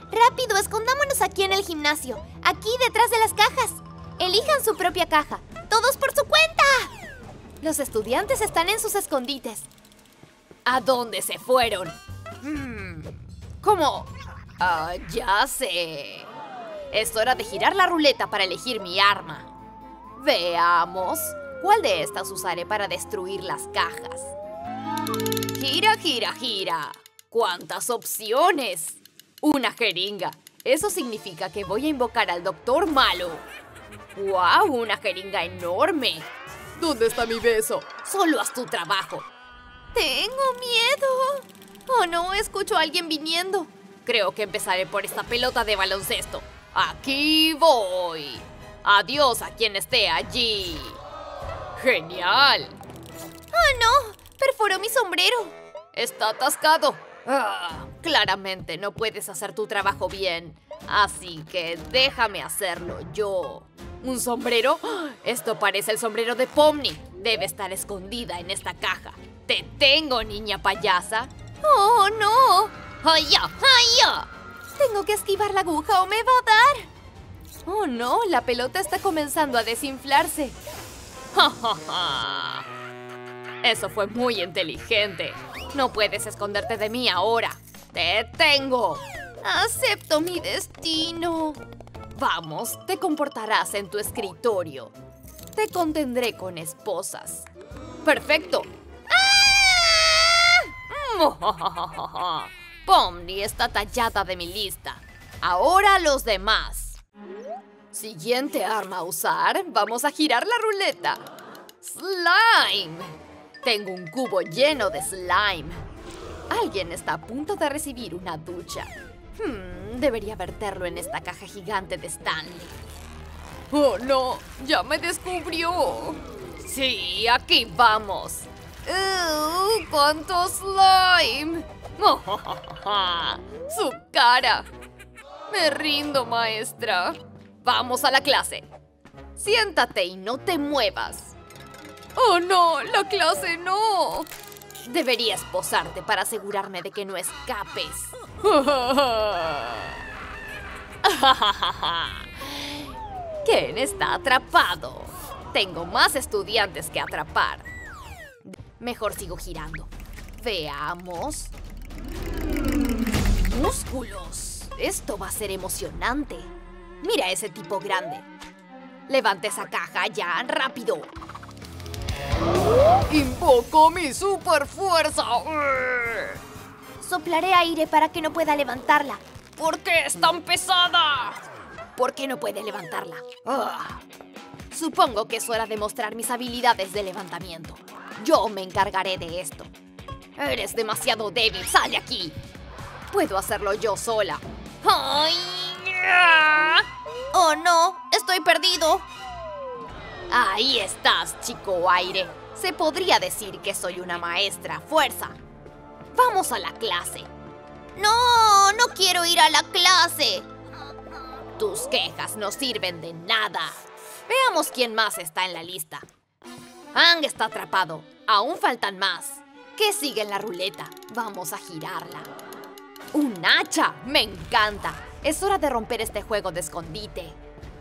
¡Rápido! Escondámonos aquí en el gimnasio. Aquí, detrás de las cajas. Elijan su propia caja. ¡Todos por su cuenta! Los estudiantes están en sus escondites. ¿A dónde se fueron? ¿Cómo? Ya sé. Es hora de girar la ruleta para elegir mi arma. Veamos. ¿Cuál de estas usaré para destruir las cajas? Gira, gira, gira. ¿Cuántas opciones? Una jeringa. Eso significa que voy a invocar al doctor malo. ¡Guau! ¡Una jeringa enorme! ¿Dónde está mi beso? Solo haz tu trabajo. ¡Tengo miedo! ¡Oh, no! Escucho a alguien viniendo. Creo que empezaré por esta pelota de baloncesto. ¡Aquí voy! ¡Adiós a quien esté allí! ¡Genial! ¡Oh, no! ¡Perforó mi sombrero! Está atascado. Claramente no puedes hacer tu trabajo bien. Así que déjame hacerlo yo. ¿Un sombrero? Esto parece el sombrero de Pomni. Debe estar escondida en esta caja. ¡Te tengo, niña payasa! ¡Oh, no! ¡Ay-ya! ¡Ay-ya! Tengo que esquivar la aguja o me va a dar. ¡Oh, no! La pelota está comenzando a desinflarse. ¡Ja, ja, ja! Eso fue muy inteligente. No puedes esconderte de mí ahora. ¡Te tengo! Acepto mi destino. Vamos, te comportarás en tu escritorio. Te contendré con esposas. ¡Perfecto! ¡Ah! Pomni está tallada de mi lista. Ahora los demás. Siguiente arma a usar. Vamos a girar la ruleta. ¡Slime! Tengo un cubo lleno de slime. Alguien está a punto de recibir una ducha. Debería verterlo en esta caja gigante de Stanley. ¡Oh, no! ¡Ya me descubrió! ¡Sí, aquí vamos! ¡Cuánto slime! ¡Su cara! Me rindo, maestra. ¡Vamos a la clase! Siéntate y no te muevas. ¡Oh, no! ¡La clase no! Deberías posarte para asegurarme de que no escapes. Ken está atrapado. Tengo más estudiantes que atrapar. Mejor sigo girando. Veamos. ¡Músculos! Esto va a ser emocionante. Mira a ese tipo grande. Levanta esa caja ya, rápido. ¡Invoco mi super fuerza! Soplaré aire para que no pueda levantarla. ¿Por qué es tan pesada? ¿Por qué no puede levantarla? Supongo que es hora de mostrar mis habilidades de levantamiento. Yo me encargaré de esto. Eres demasiado débil. ¡Sal de aquí! Puedo hacerlo yo sola. ¡Ay! ¡Oh, no! ¡Estoy perdido! Ahí estás, chico aire. Se podría decir que soy una maestra. ¡Fuerza! ¡Vamos a la clase! ¡No! ¡No quiero ir a la clase! Tus quejas no sirven de nada. Veamos quién más está en la lista. Ang está atrapado. Aún faltan más. ¿Qué sigue en la ruleta? Vamos a girarla. ¡Un hacha! ¡Me encanta! Es hora de romper este juego de escondite.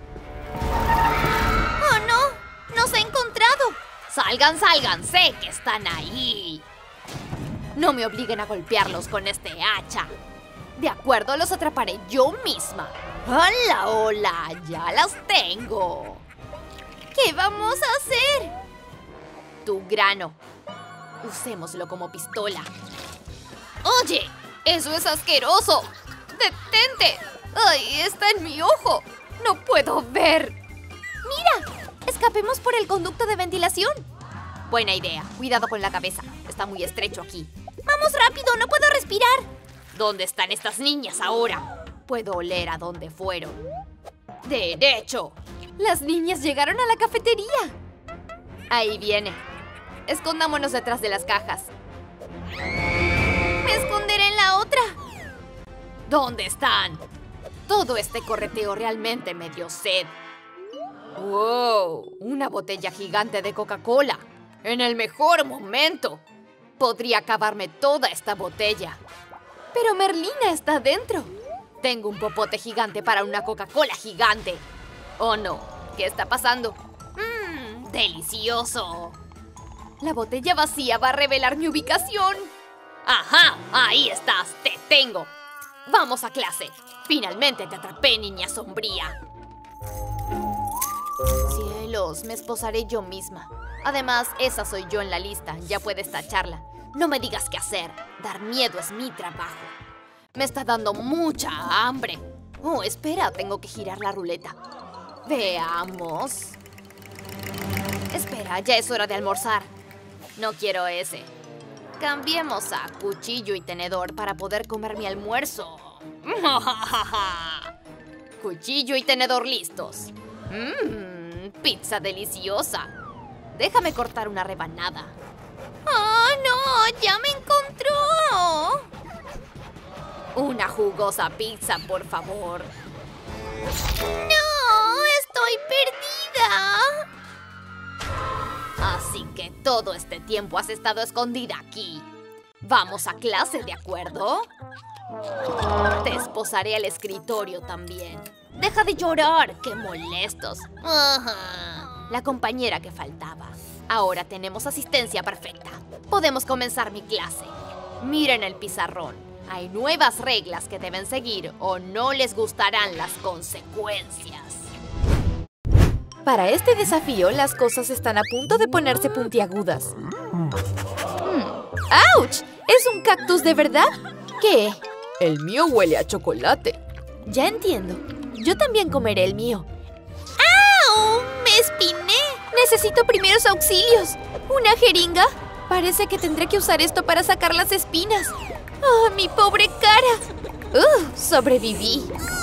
¡Oh, no! ¡Nos ha encontrado! ¡Salgan, salgan! ¡Sé que están ahí! No me obliguen a golpearlos con este hacha. De acuerdo, los atraparé yo misma. ¡Hola, hola! ¡Ya las tengo! ¿Qué vamos a hacer? Tu grano. Usémoslo como pistola. ¡Oye! ¡Eso es asqueroso! ¡Detente! ¡Ay! ¡Está en mi ojo! ¡No puedo ver! ¡Mira! ¡Escapemos por el conducto de ventilación! Buena idea. Cuidado con la cabeza. Está muy estrecho aquí. ¡Vamos rápido! ¡No puedo respirar! ¿Dónde están estas niñas ahora? Puedo oler a dónde fueron. ¡Derecho! Las niñas llegaron a la cafetería. Ahí viene. Escondámonos detrás de las cajas. Me esconderé en la otra. ¿Dónde están? Todo este correteo realmente me dio sed. ¡Wow! Una botella gigante de Coca-Cola. En el mejor momento. Podría acabarme toda esta botella. Pero Merlina está dentro. Tengo un popote gigante para una Coca-Cola gigante. Oh no, ¿qué está pasando? ¡Delicioso! La botella vacía va a revelar mi ubicación. ¡Ajá! Ahí estás, te tengo. Vamos a clase. Finalmente te atrapé, niña sombría. Cielos, me esposaré yo misma. Además, esa soy yo en la lista, ya puedes tacharla. No me digas qué hacer, dar miedo es mi trabajo. Me está dando mucha hambre. Oh, espera, tengo que girar la ruleta. Veamos. Espera, ya es hora de almorzar. No quiero ese. Cambiemos a cuchillo y tenedor para poder comer mi almuerzo. Cuchillo y tenedor listos. Pizza deliciosa. Déjame cortar una rebanada. ¡Oh, no! ¡Ya me encontró! Una jugosa pizza, por favor. ¡No! ¡Estoy perdida! Así que todo este tiempo has estado escondida aquí. Vamos a clase, ¿de acuerdo? Te esposaré al escritorio también. Deja de llorar, qué molestos. La compañera que faltaba. Ahora tenemos asistencia perfecta. Podemos comenzar mi clase. Miren el pizarrón. Hay nuevas reglas que deben seguir o no les gustarán las consecuencias. Para este desafío, las cosas están a punto de ponerse puntiagudas. ¡Auch! ¿Es un cactus de verdad? ¿Qué? El mío huele a chocolate. Ya entiendo. Yo también comeré el mío. ¡Au! ¡Me espiné! Necesito primeros auxilios. ¿Una jeringa? Parece que tendré que usar esto para sacar las espinas. ¡Oh, mi pobre cara! Sobreviví.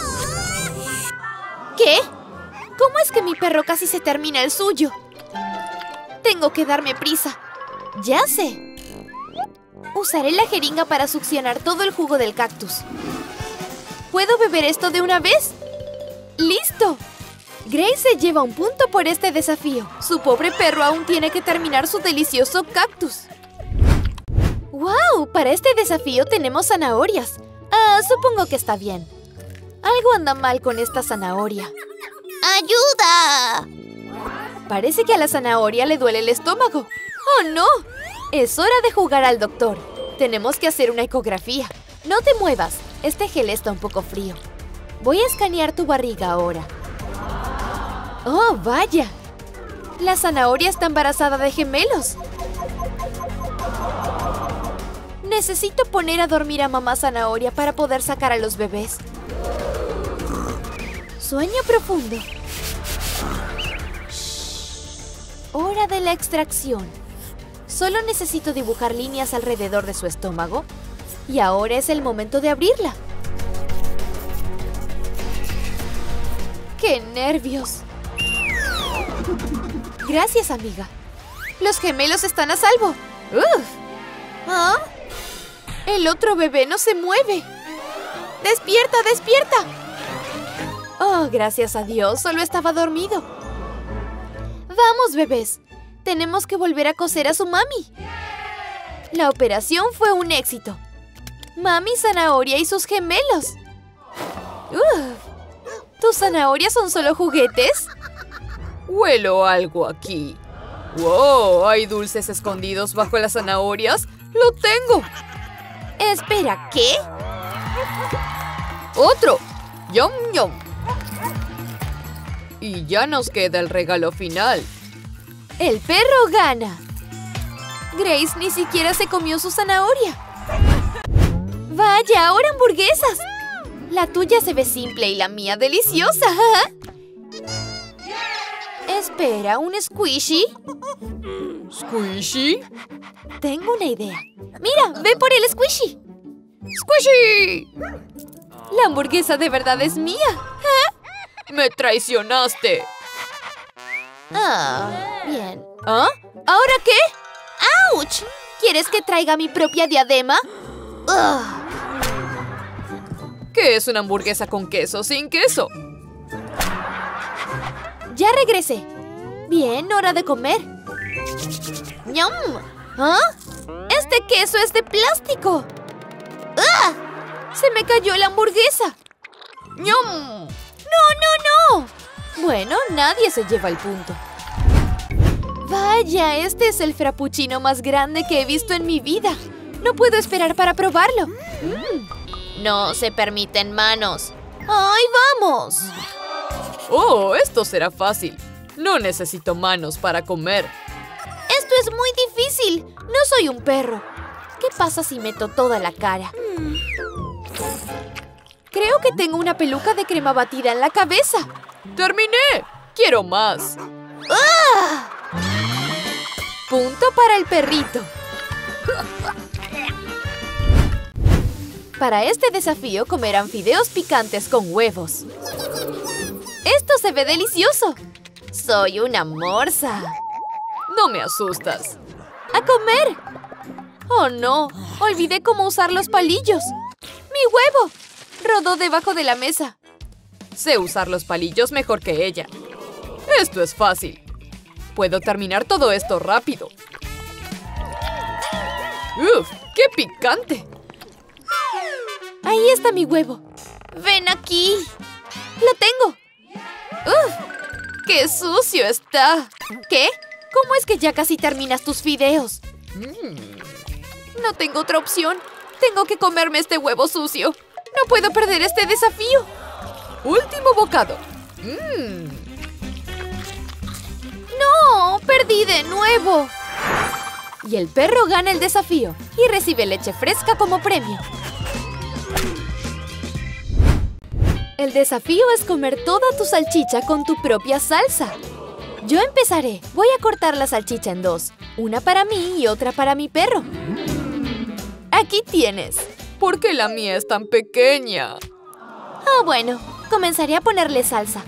¿Qué? ¿Cómo es que mi perro casi se termina el suyo? Tengo que darme prisa. Ya sé. Usaré la jeringa para succionar todo el jugo del cactus. ¿Puedo beber esto de una vez? ¡Listo! Grace se lleva un punto por este desafío. Su pobre perro aún tiene que terminar su delicioso cactus. ¡Wow! Para este desafío tenemos zanahorias. Supongo que está bien. Algo anda mal con esta zanahoria. ¡Ayuda! Parece que a la zanahoria le duele el estómago. ¡Oh, no! Es hora de jugar al doctor. Tenemos que hacer una ecografía. No te muevas. Este gel está un poco frío. Voy a escanear tu barriga ahora. ¡Oh, vaya! La zanahoria está embarazada de gemelos. Necesito poner a dormir a mamá zanahoria para poder sacar a los bebés. Sueño profundo. Hora de la extracción. Solo necesito dibujar líneas alrededor de su estómago. Y ahora es el momento de abrirla. ¡Qué nervios! Gracias, amiga. Los gemelos están a salvo. ¡Uf! ¿Ah? El otro bebé no se mueve. ¡Despierta, despierta! Oh, gracias a Dios, solo estaba dormido. Vamos, bebés. Tenemos que volver a coser a su mami. La operación fue un éxito. Mami zanahoria y sus gemelos. ¿Tus zanahorias son solo juguetes? Huelo algo aquí. ¡Wow! ¿Hay dulces escondidos bajo las zanahorias? ¡Lo tengo! Espera, ¿qué? ¡Otro! ¡Yum, yum! Y ya nos queda el regalo final. El perro gana. Grace ni siquiera se comió su zanahoria. ¡Vaya, ahora hamburguesas! La tuya se ve simple y la mía deliciosa. Espera, ¿un squishy? ¿Squishy? Tengo una idea. ¡Mira, ve por el squishy! ¡Squishy! La hamburguesa de verdad es mía. ¡Me traicionaste! Bien. ¿Ah? ¿Ahora qué? ¡Auch! ¿Quieres que traiga mi propia diadema? ¿Qué es una hamburguesa con queso sin queso? Ya regresé. Bien, hora de comer. ¡Ñam! ¿Ah? ¡Este queso es de plástico! ¡Ah! ¡Se me cayó la hamburguesa! ¡Ñam! ¡No! Bueno, nadie se lleva el punto. Vaya, este es el frappuccino más grande que he visto en mi vida. No puedo esperar para probarlo. No se permiten manos. ¡Ay, vamos! ¡Oh, esto será fácil! No necesito manos para comer. Esto es muy difícil. No soy un perro. ¿Qué pasa si meto toda la cara? Creo que tengo una peluca de crema batida en la cabeza. ¡Terminé! ¡Quiero más! Punto para el perrito. Para este desafío comerán fideos picantes con huevos. ¡Esto se ve delicioso! Soy una morsa. No me asustas. ¡A comer! ¡Oh, no! Olvidé cómo usar los palillos. ¡Mi huevo! Rodó debajo de la mesa. Sé usar los palillos mejor que ella. Esto es fácil. Puedo terminar todo esto rápido. ¡Uf! ¡Qué picante! Ahí está mi huevo. ¡Ven aquí! ¡Lo tengo! ¡Uf! ¡Qué sucio está! ¿Qué? ¿Cómo es que ya casi terminas tus fideos? No tengo otra opción. Tengo que comerme este huevo sucio. No puedo perder este desafío. ¡Último bocado! ¡No! ¡Perdí de nuevo! Y el perro gana el desafío y recibe leche fresca como premio. El desafío es comer toda tu salchicha con tu propia salsa. Yo empezaré. Voy a cortar la salchicha en dos. Una para mí y otra para mi perro. Aquí tienes. ¿Por qué la mía es tan pequeña? Ah, bueno. Comenzaré a ponerle salsa.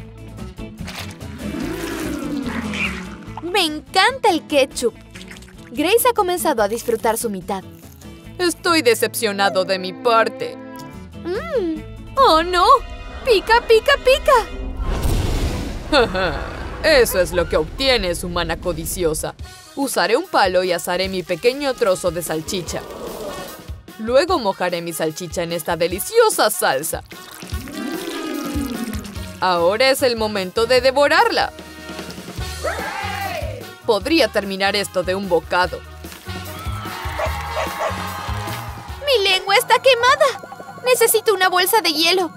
Me encanta el ketchup. Grace ha comenzado a disfrutar su mitad. Estoy decepcionado de mi parte. ¡Oh, no! ¡Pica, pica, pica! Eso es lo que obtienes, humana codiciosa. Usaré un palo y asaré mi pequeño trozo de salchicha. Luego mojaré mi salchicha en esta deliciosa salsa. Ahora es el momento de devorarla. Podría terminar esto de un bocado. ¡Mi lengua está quemada! Necesito una bolsa de hielo.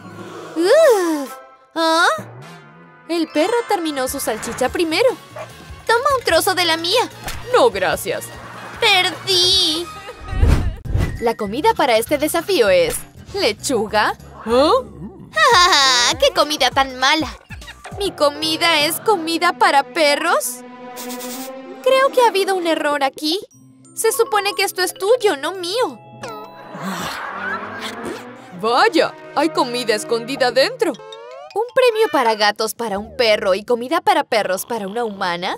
¿Ah? El perro terminó su salchicha primero. Toma un trozo de la mía. No, gracias. ¡Perdí! La comida para este desafío es lechuga. ¿Ah? ¡Ah! ¡Qué comida tan mala! ¿Mi comida es comida para perros? Creo que ha habido un error aquí. Se supone que esto es tuyo, no mío. ¡Vaya! Hay comida escondida dentro. ¿Un premio para gatos para un perro y comida para perros para una humana?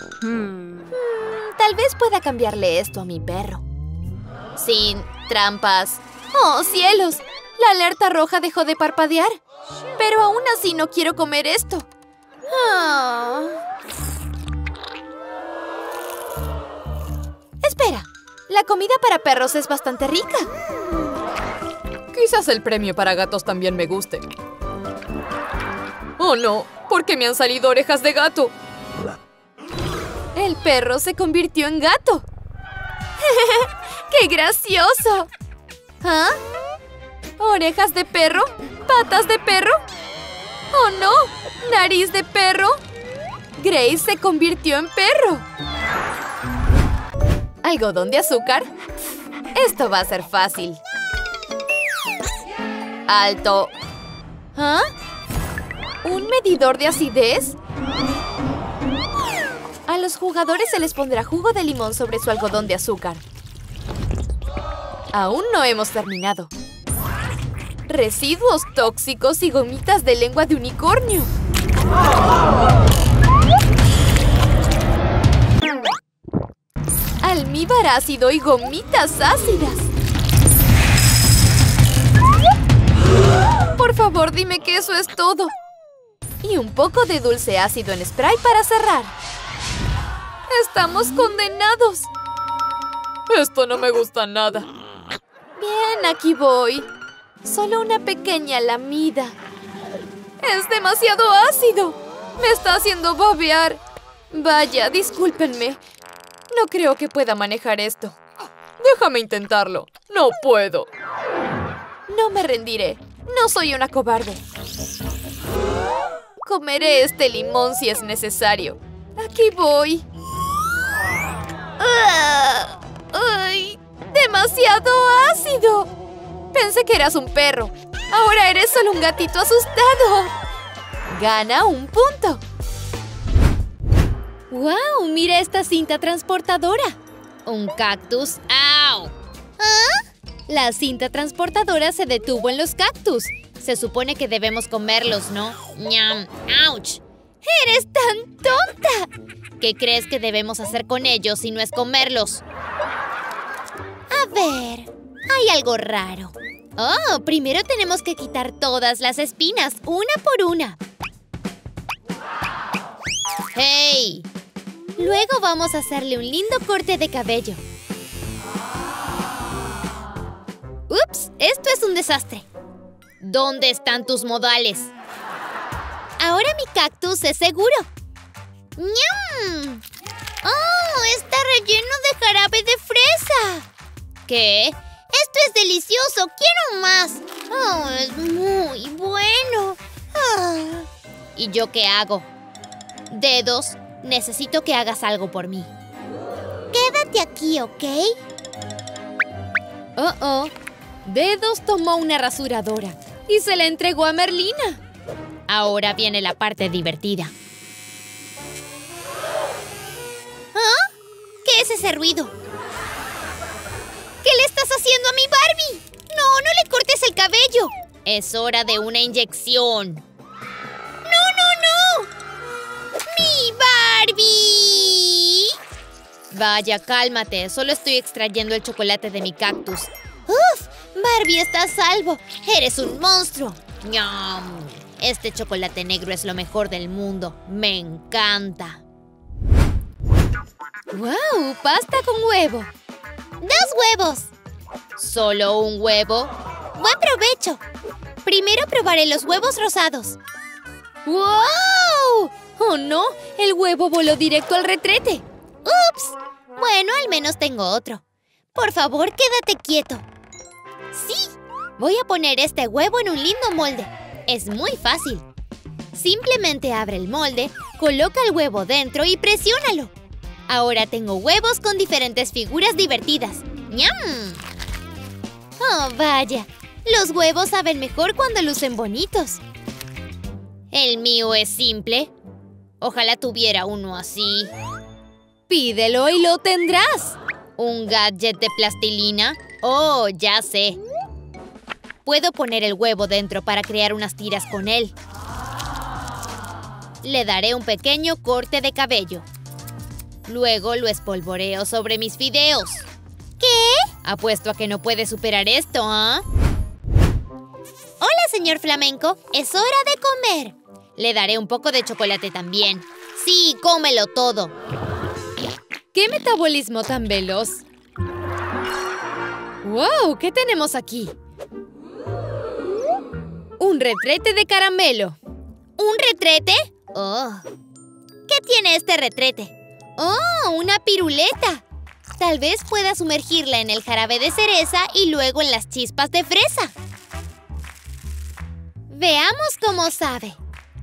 Tal vez pueda cambiarle esto a mi perro. Sin trampas. ¡Oh, cielos! La alerta roja dejó de parpadear. Pero aún así no quiero comer esto. Espera, la comida para perros es bastante rica. Quizás el premio para gatos también me guste. ¡Oh, no! ¿Por qué me han salido orejas de gato? El perro se convirtió en gato. ¡Qué gracioso! ¿Ah? ¿Orejas de perro? ¿Patas de perro? ¡Oh, no! ¿Nariz de perro? Grace se convirtió en perro. ¿Algodón de azúcar? Esto va a ser fácil. ¡Alto! ¿Ah? ¿Un medidor de acidez? A los jugadores se les pondrá jugo de limón sobre su algodón de azúcar. Aún no hemos terminado. Residuos tóxicos y gomitas de lengua de unicornio. Almíbar ácido y gomitas ácidas. Por favor, dime que eso es todo. Y un poco de dulce ácido en spray para cerrar. ¡Estamos condenados! Esto no me gusta nada. Bien, aquí voy. Solo una pequeña lamida. ¡Es demasiado ácido! ¡Me está haciendo babear! Vaya, discúlpenme. No creo que pueda manejar esto. Déjame intentarlo. No puedo. No me rendiré. No soy una cobarde. Comeré este limón si es necesario. Aquí voy. ¡Ay! ¡Demasiado ácido! Pensé que eras un perro. Ahora eres solo un gatito asustado. Gana un punto. ¡Wow! Mira esta cinta transportadora. Un cactus. ¡Au! ¿Ah? La cinta transportadora se detuvo en los cactus. Se supone que debemos comerlos, ¿no? ¡Ñam! ¡Auch! ¡Eres tan tonta! ¿Qué crees que debemos hacer con ellos si no es comerlos? A ver, hay algo raro. Oh, primero tenemos que quitar todas las espinas, una por una. ¡Hey! Luego vamos a hacerle un lindo corte de cabello. ¡Ups! Esto es un desastre. ¿Dónde están tus modales? Ahora mi cactus es seguro. ¡Ñam! ¡Oh! Está relleno de jarabe de fresa. ¿Qué? Esto es delicioso. ¡Quiero más! ¡Oh! Es muy bueno. Ah. ¿Y yo qué hago? Dedos, necesito que hagas algo por mí. Quédate aquí, ¿ok? Oh. Dedos tomó una rasuradora y se la entregó a Merlina. Ahora viene la parte divertida. ¿Ah? ¿Qué es ese ruido? ¿Qué le estás haciendo a mi Barbie? No le cortes el cabello. Es hora de una inyección. ¡No! ¡Mi Barbie! Vaya, cálmate. Solo estoy extrayendo el chocolate de mi cactus. ¡Uf! Barbie está a salvo. ¡Eres un monstruo! ¡Ñam! Este chocolate negro es lo mejor del mundo. ¡Me encanta! ¡Wow! ¡Pasta con huevo! ¡2 huevos! ¿Solo un huevo? ¡Buen provecho! Primero probaré los huevos rosados. ¡Wow! ¡Oh, no! El huevo voló directo al retrete. ¡Ups! Bueno, al menos tengo otro. Por favor, quédate quieto. ¡Sí! Voy a poner este huevo en un lindo molde. Es muy fácil. Simplemente abre el molde, coloca el huevo dentro y presiónalo. Ahora tengo huevos con diferentes figuras divertidas. ¡Ñam! ¡Oh, vaya! Los huevos saben mejor cuando lucen bonitos. El mío es simple. Ojalá tuviera uno así. Pídelo y lo tendrás. ¿Un gadget de plastilina? Oh, ya sé. Puedo poner el huevo dentro para crear unas tiras con él. Le daré un pequeño corte de cabello. Luego lo espolvoreo sobre mis fideos. ¿Qué? Apuesto a que no puede superar esto, ¿ah? Hola, señor flamenco. Es hora de comer. Le daré un poco de chocolate también. Sí, cómelo todo. ¡Qué metabolismo tan veloz! ¡Wow! ¿Qué tenemos aquí? Un retrete de caramelo. ¿Un retrete? Oh. ¿Qué tiene este retrete? ¡Oh! ¡Una piruleta! Tal vez pueda sumergirla en el jarabe de cereza y luego en las chispas de fresa. Veamos cómo sabe.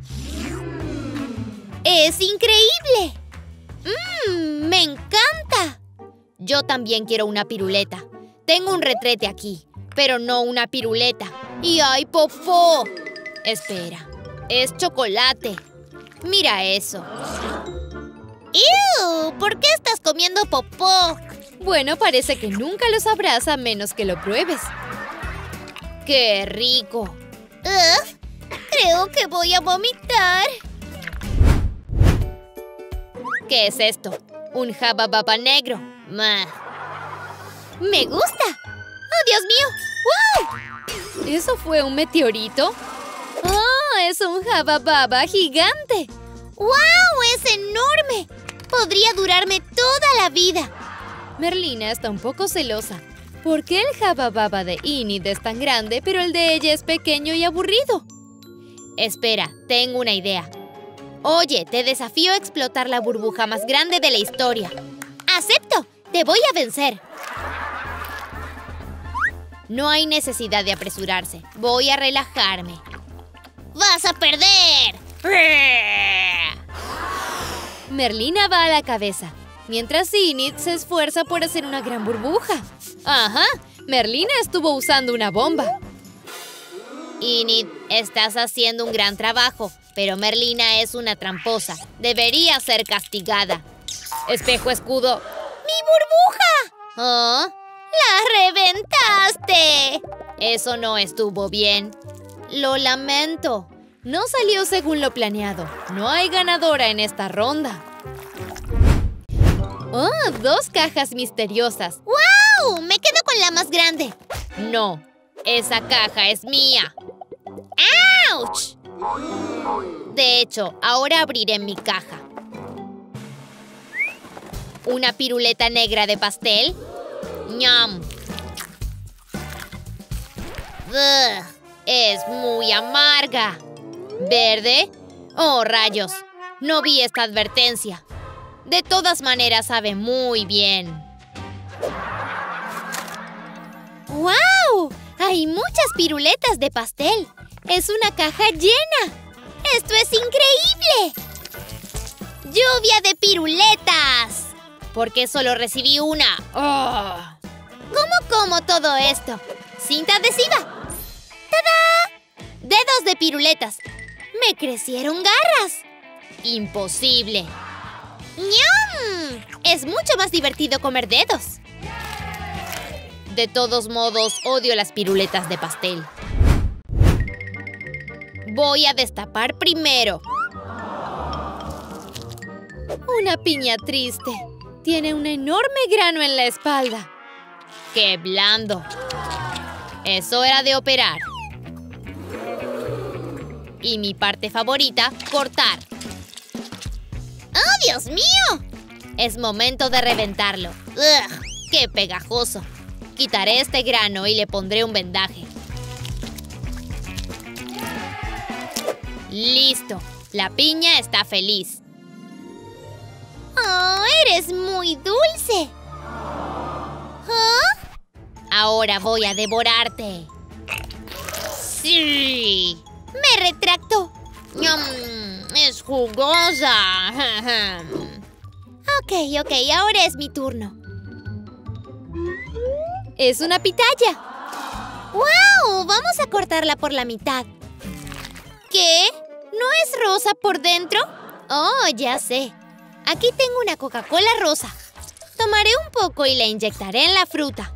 ¡Es increíble! ¡Me encanta! Yo también quiero una piruleta. Tengo un retrete aquí, pero no una piruleta. ¡Y hay popó! Espera, es chocolate. Mira eso. ¡Ew! ¿Por qué estás comiendo popó? Bueno, parece que nunca lo sabrás a menos que lo pruebes. ¡Qué rico! ¡Ugh! Creo que voy a vomitar. ¿Qué es esto? Un jabababa negro. ¡Me gusta! ¡Oh, Dios mío! ¡Wow! ¿Eso fue un meteorito? ¡Oh, es un jabababa gigante! ¡Wow! ¡Es enorme! Podría durarme toda la vida. Merlina está un poco celosa. ¿Por qué el jabababa de Enid es tan grande, pero el de ella es pequeño y aburrido? Espera, tengo una idea. Oye, te desafío a explotar la burbuja más grande de la historia. ¡Acepto! ¡Te voy a vencer! No hay necesidad de apresurarse. Voy a relajarme. ¡Vas a perder! Merlina va a la cabeza, mientras Enid se esfuerza por hacer una gran burbuja. ¡Ajá! Merlina estuvo usando una bomba. Enid, estás haciendo un gran trabajo, pero Merlina es una tramposa. Debería ser castigada. Espejo, escudo. ¡Mi burbuja! ¿Oh? ¡La reventaste! Eso no estuvo bien. Lo lamento. No salió según lo planeado. No hay ganadora en esta ronda. ¡Oh! 2 cajas misteriosas. ¡Wow! Me quedo con la más grande. No, esa caja es mía. ¡Auch! De hecho, ahora abriré mi caja. ¿Una piruleta negra de pastel? ¡Ñam! ¡Ugh! Es muy amarga. ¿Verde? ¡Oh, rayos! No vi esta advertencia. De todas maneras, sabe muy bien. ¡Wow! Hay muchas piruletas de pastel. ¡Es una caja llena! ¡Esto es increíble! ¡Lluvia de piruletas! ¿Por qué solo recibí una? ¡Oh! ¿Cómo como todo esto? ¡Cinta adhesiva! ¡Tada! ¡Dedos de piruletas! ¡Me crecieron garras! ¡Imposible! ¡Ñam! Es mucho más divertido comer dedos. De todos modos, odio las piruletas de pastel. Voy a destapar primero. Una piña triste. Tiene un enorme grano en la espalda. ¡Qué blando! Eso era de operar. Y mi parte favorita, cortar. ¡Oh, Dios mío! Es momento de reventarlo. ¡Ugh! ¡Qué pegajoso! Quitaré este grano y le pondré un vendaje. ¡Listo! La piña está feliz. ¡Oh, eres muy dulce! ¿Ah? Ahora voy a devorarte. ¡Sí! ¡Me retracto! ¡Ñam! ¡Es jugosa! Ok, ahora es mi turno. ¡Es una pitaya! ¡Wow! Vamos a cortarla por la mitad. ¿Qué? ¿No es rosa por dentro? Oh, ya sé. Aquí tengo una Coca-Cola rosa. Tomaré un poco y la inyectaré en la fruta.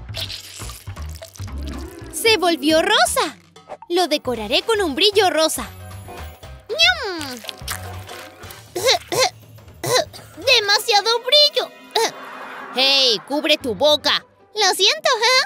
¡Se volvió rosa! Lo decoraré con un brillo rosa. ¡Ñam! ¡Demasiado brillo! ¡Hey! ¡Cubre tu boca! Lo siento,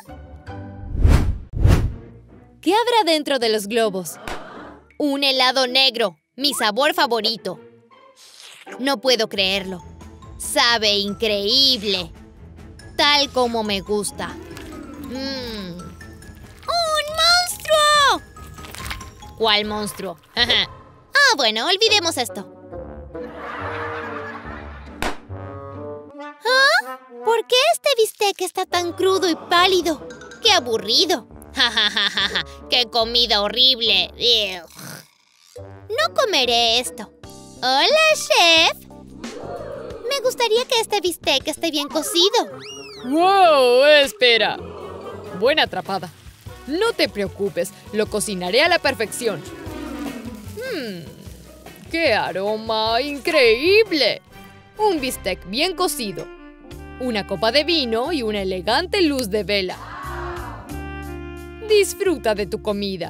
¿Qué habrá dentro de los globos? Un helado negro, mi sabor favorito. No puedo creerlo. Sabe increíble. Tal como me gusta. ¡Un monstruo! ¿Cuál monstruo? Bueno, olvidemos esto. ¿Ah? ¿Por qué este bistec está tan crudo y pálido? ¡Qué aburrido! ¡Qué comida horrible! No comeré esto. ¡Hola, chef! Me gustaría que este bistec esté bien cocido. ¡Wow! Espera. Buena atrapada. No te preocupes, lo cocinaré a la perfección. ¡Qué aroma increíble! Un bistec bien cocido, una copa de vino y una elegante luz de vela. Disfruta de tu comida.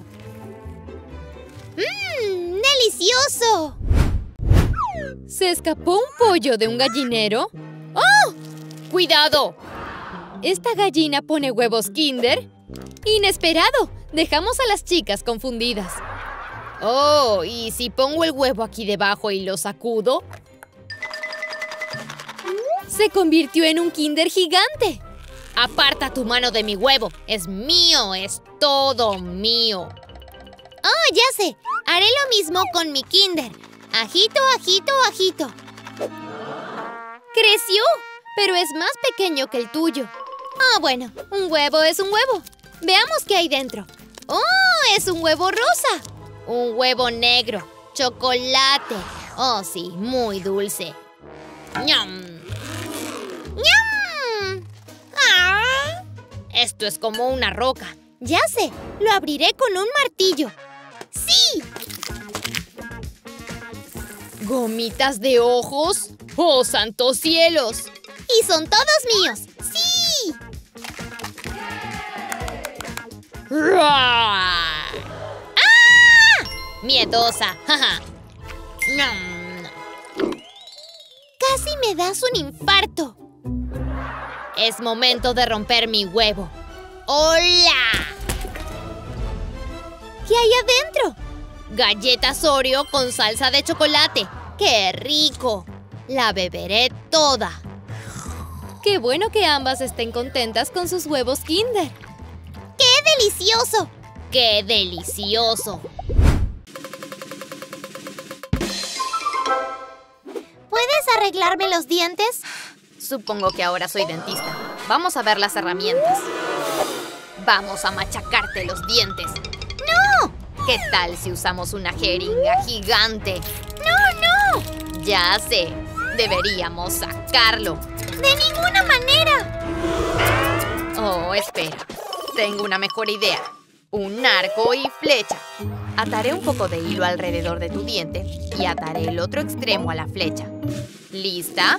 ¡Delicioso! ¿Se escapó un pollo de un gallinero? ¡Oh! ¡Cuidado! ¿Esta gallina pone huevos Kinder? ¡Inesperado! Dejamos a las chicas confundidas. Oh, ¿y si pongo el huevo aquí debajo y lo sacudo? Se convirtió en un Kinder gigante. ¡Aparta tu mano de mi huevo! ¡Es mío! ¡Es todo mío! ¡Oh, ya sé! Haré lo mismo con mi Kinder. Agito, agito, agito. ¡Creció! Pero es más pequeño que el tuyo. Ah, bueno, un huevo es un huevo. Veamos qué hay dentro. ¡Oh! Es un huevo rosa. Un huevo negro. Chocolate. Oh, sí, muy dulce. ¡Ñam! ¡Ñam! ¡Ah! Esto es como una roca. Ya sé, lo abriré con un martillo. ¡Sí! ¿Gomitas de ojos? ¡Oh, santos cielos! ¡Y son todos míos! ¡Sí! ¡Ruah! ¡Ah! Miedosa. Jaja. ¡Nom! Casi me das un infarto. Es momento de romper mi huevo. ¡Hola! ¿Qué hay adentro? Galletas Oreo con salsa de chocolate. ¡Qué rico! La beberé toda. ¡Qué bueno que ambas estén contentas con sus huevos Kinder! ¡Qué delicioso! ¡Qué delicioso! ¿Puedes arreglarme los dientes? Supongo que ahora soy dentista. Vamos a ver las herramientas. Vamos a machacarte los dientes. ¡No! ¿Qué tal si usamos una jeringa gigante? ¡No, no! Ya sé. Deberíamos sacarlo. ¡De ninguna manera! Oh, espera. Tengo una mejor idea. Un arco y flecha. Ataré un poco de hilo alrededor de tu diente y ataré el otro extremo a la flecha. ¿Lista?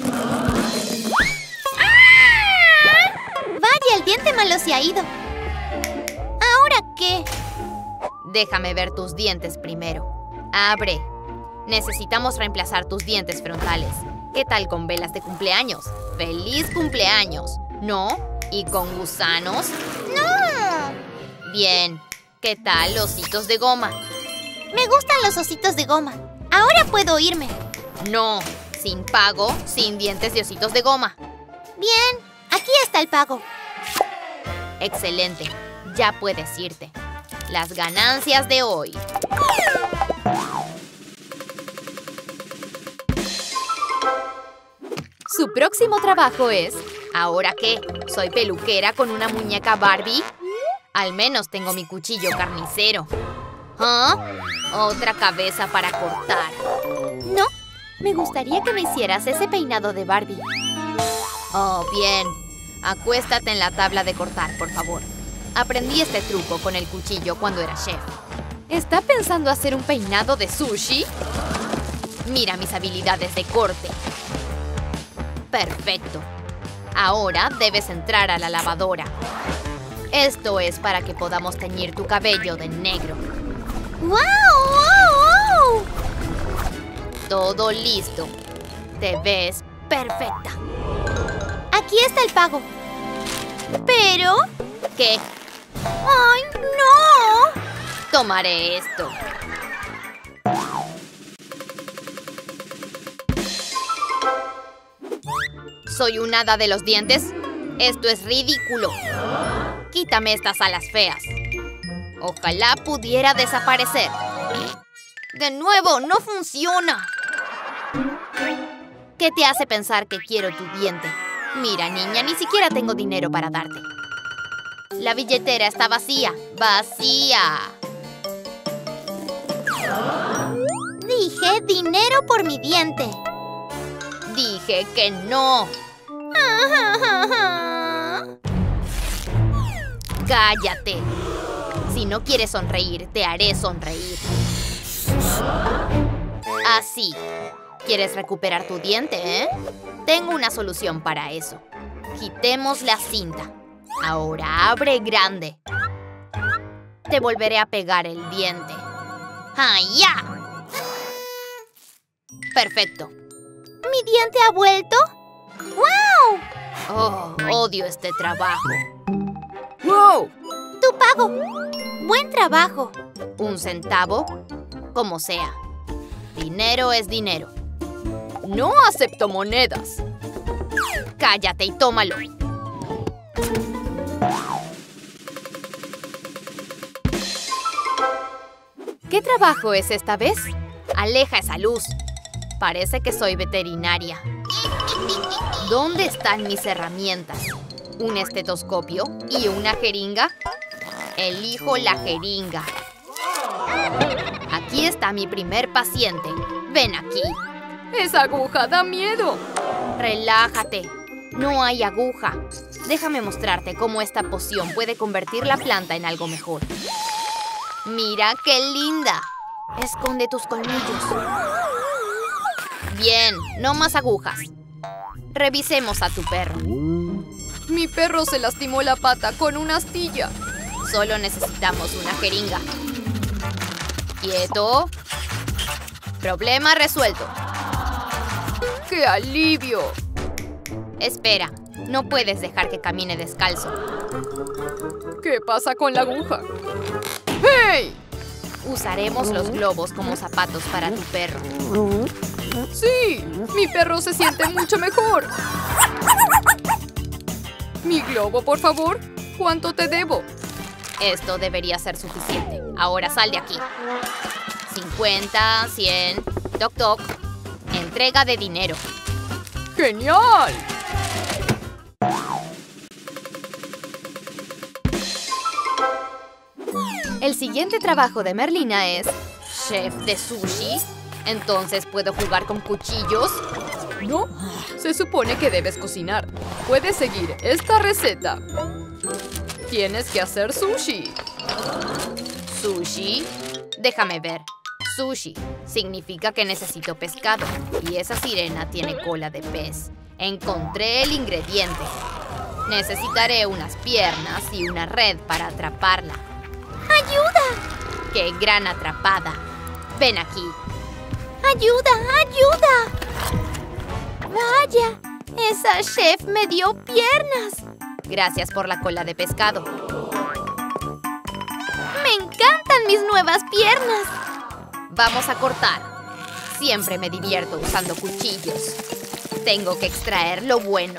Vaya, el diente malo se ha ido. ¿Ahora qué? Déjame ver tus dientes primero. Abre. Necesitamos reemplazar tus dientes frontales. ¿Qué tal con velas de cumpleaños? ¡Feliz cumpleaños! ¿No? ¿Y con gusanos? ¡No! Bien. ¿Qué tal ositos de goma? Me gustan los ositos de goma. Ahora puedo irme. No. Sin pago, sin dientes de ositos de goma. Bien, aquí está el pago. Excelente. Ya puedes irte. Las ganancias de hoy. Su próximo trabajo es... ¿Ahora qué? ¿Soy peluquera con una muñeca Barbie? Al menos tengo mi cuchillo carnicero. ¿Ah? Otra cabeza para cortar. No, me gustaría que me hicieras ese peinado de Barbie. Oh, bien. Acuéstate en la tabla de cortar, por favor. Aprendí este truco con el cuchillo cuando era chef. ¿Está pensando hacer un peinado de sushi? Mira mis habilidades de corte. Perfecto. Ahora debes entrar a la lavadora. Esto es para que podamos teñir tu cabello de negro. ¡Wow! ¡Wow! ¡Wow! Todo listo. Te ves perfecta. Aquí está el pago. ¿Pero? ¿Qué? ¡Ay, no! Tomaré esto. ¿Soy un hada de los dientes? Esto es ridículo. Quítame estas alas feas. Ojalá pudiera desaparecer. ¡De nuevo! ¡No funciona! ¿Qué te hace pensar que quiero tu diente? Mira, niña, ni siquiera tengo dinero para darte. La billetera está vacía. ¡Vacía! Dije dinero por mi diente. Dije que no. ¡Cállate! Si no quieres sonreír, te haré sonreír. Así. ¿Quieres recuperar tu diente, eh? Tengo una solución para eso. Quitemos la cinta. Ahora abre grande. Te volveré a pegar el diente. ¡Ah, ya! Perfecto. ¿Mi diente ha vuelto? ¡Wow! Oh, odio este trabajo. ¡Wow! Tu pago. Buen trabajo. ¿Un centavo? Como sea. Dinero es dinero. No acepto monedas. Cállate y tómalo. ¿Qué trabajo es esta vez? Aleja esa luz. Parece que soy veterinaria. ¿Dónde están mis herramientas? ¿Un estetoscopio y una jeringa? Elijo la jeringa. Aquí está mi primer paciente. Ven aquí. Esa aguja da miedo. Relájate. No hay aguja. Déjame mostrarte cómo esta poción puede convertir la planta en algo mejor. ¡Mira qué linda! Esconde tus colmillos. Bien, no más agujas. Revisemos a tu perro. Mi perro se lastimó la pata con una astilla. Solo necesitamos una jeringa. ¡Quieto! Problema resuelto. ¡Qué alivio! Espera, no puedes dejar que camine descalzo. ¿Qué pasa con la aguja? ¡Hey! Usaremos los globos como zapatos para tu perro. ¡Sí! ¡Mi perro se siente mucho mejor! ¿Mi globo, por favor? ¿Cuánto te debo? Esto debería ser suficiente. Ahora sal de aquí. 50, 100... Toc, toc. Entrega de dinero. ¡Genial! El siguiente trabajo de Merlina es chef de sushi. ¿Entonces puedo jugar con cuchillos? No, se supone que debes cocinar. Puedes seguir esta receta. Tienes que hacer sushi. ¿Sushi? Déjame ver. Sushi significa que necesito pescado. Y esa sirena tiene cola de pez. Encontré el ingrediente. Necesitaré unas piernas y una red para atraparla. ¡Ayuda! ¡Qué gran atrapada! Ven aquí. ¡Ayuda! ¡Ayuda! ¡Vaya! ¡Esa chef me dio piernas! Gracias por la cola de pescado. ¡Me encantan mis nuevas piernas! Vamos a cortar. Siempre me divierto usando cuchillos. Tengo que extraer lo bueno.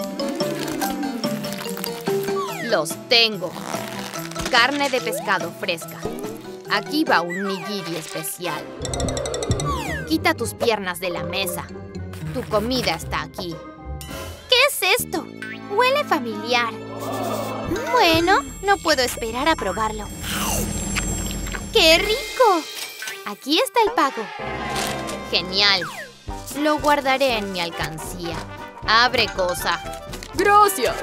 Los tengo. Carne de pescado fresca. Aquí va un nigiri especial. Quita tus piernas de la mesa. Tu comida está aquí. ¿Qué es esto? Huele familiar. Bueno, no puedo esperar a probarlo. ¡Qué rico! Aquí está el pago. Genial. Lo guardaré en mi alcancía. Abre cosa. Gracias.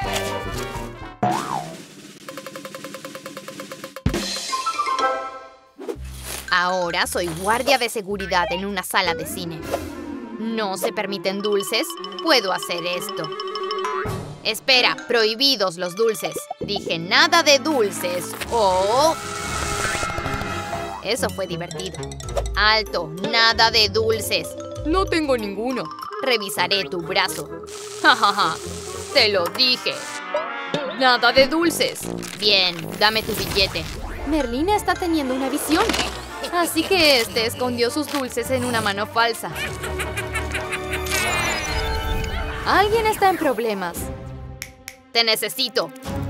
Ahora soy guardia de seguridad en una sala de cine. ¿No se permiten dulces? Puedo hacer esto. Espera, prohibidos los dulces. Dije nada de dulces. ¡Oh! Eso fue divertido. Alto, nada de dulces. No tengo ninguno. Revisaré tu brazo. Ja, ja, ja. Te lo dije. Nada de dulces. Bien, dame tu billete. Merlina está teniendo una visión. Así que este escondió sus dulces en una mano falsa. Alguien está en problemas. Te necesito.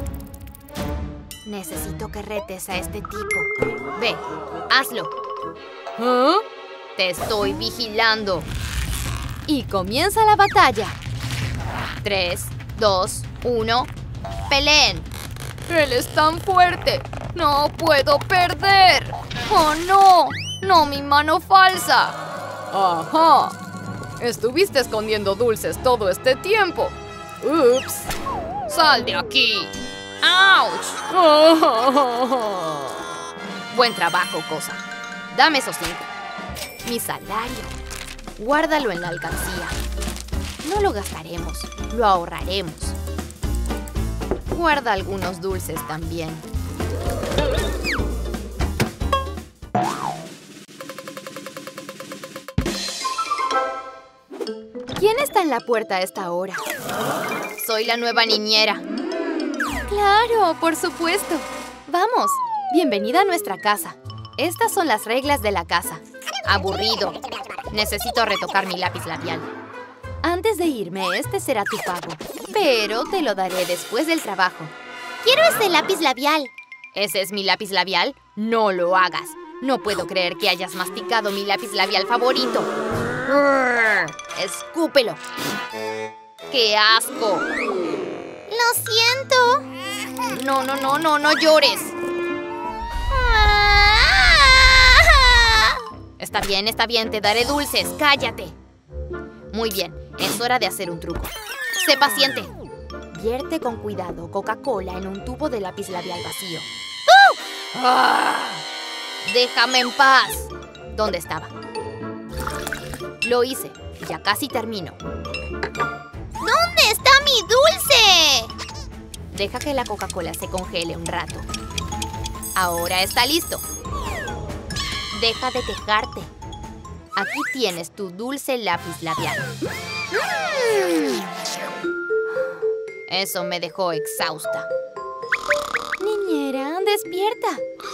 Necesito que retes a este tipo. Ve, hazlo. ¿Ah? Te estoy vigilando. Y comienza la batalla. 3, 2, 1. ¡Peleen! ¡Él es tan fuerte! ¡No puedo perder! ¡Oh, no! ¡No, mi mano falsa! ¡Ajá! Estuviste escondiendo dulces todo este tiempo. ¡Ups! ¡Sal de aquí! ¡Auch! Buen trabajo, cosa. Dame esos 5. Mi salario. Guárdalo en la alcancía. No lo gastaremos, lo ahorraremos. Guarda algunos dulces también. ¿Quién está en la puerta a esta hora? Soy la nueva niñera. Claro, por supuesto. Vamos, bienvenida a nuestra casa. Estas son las reglas de la casa. Aburrido. Necesito retocar mi lápiz labial. Antes de irme, este será tu pago. Pero te lo daré después del trabajo. ¡Quiero ese lápiz labial! ¿Ese es mi lápiz labial? No lo hagas. No puedo creer que hayas masticado mi lápiz labial favorito. ¡Escúpelo! ¡Qué asco! ¡Lo siento! No llores. Está bien, te daré dulces. ¡Cállate! Muy bien, es hora de hacer un truco. ¡Sé paciente! Vierte con cuidado Coca-Cola en un tubo de lápiz labial vacío. ¡Déjame en paz! ¿Dónde estaba? Lo hice. Ya casi termino. ¿Dónde está mi dulce? Deja que la Coca-Cola se congele un rato. Ahora está listo. Deja de quejarte. Aquí tienes tu dulce lápiz labial. Eso me dejó exhausta. Niñera, despierta.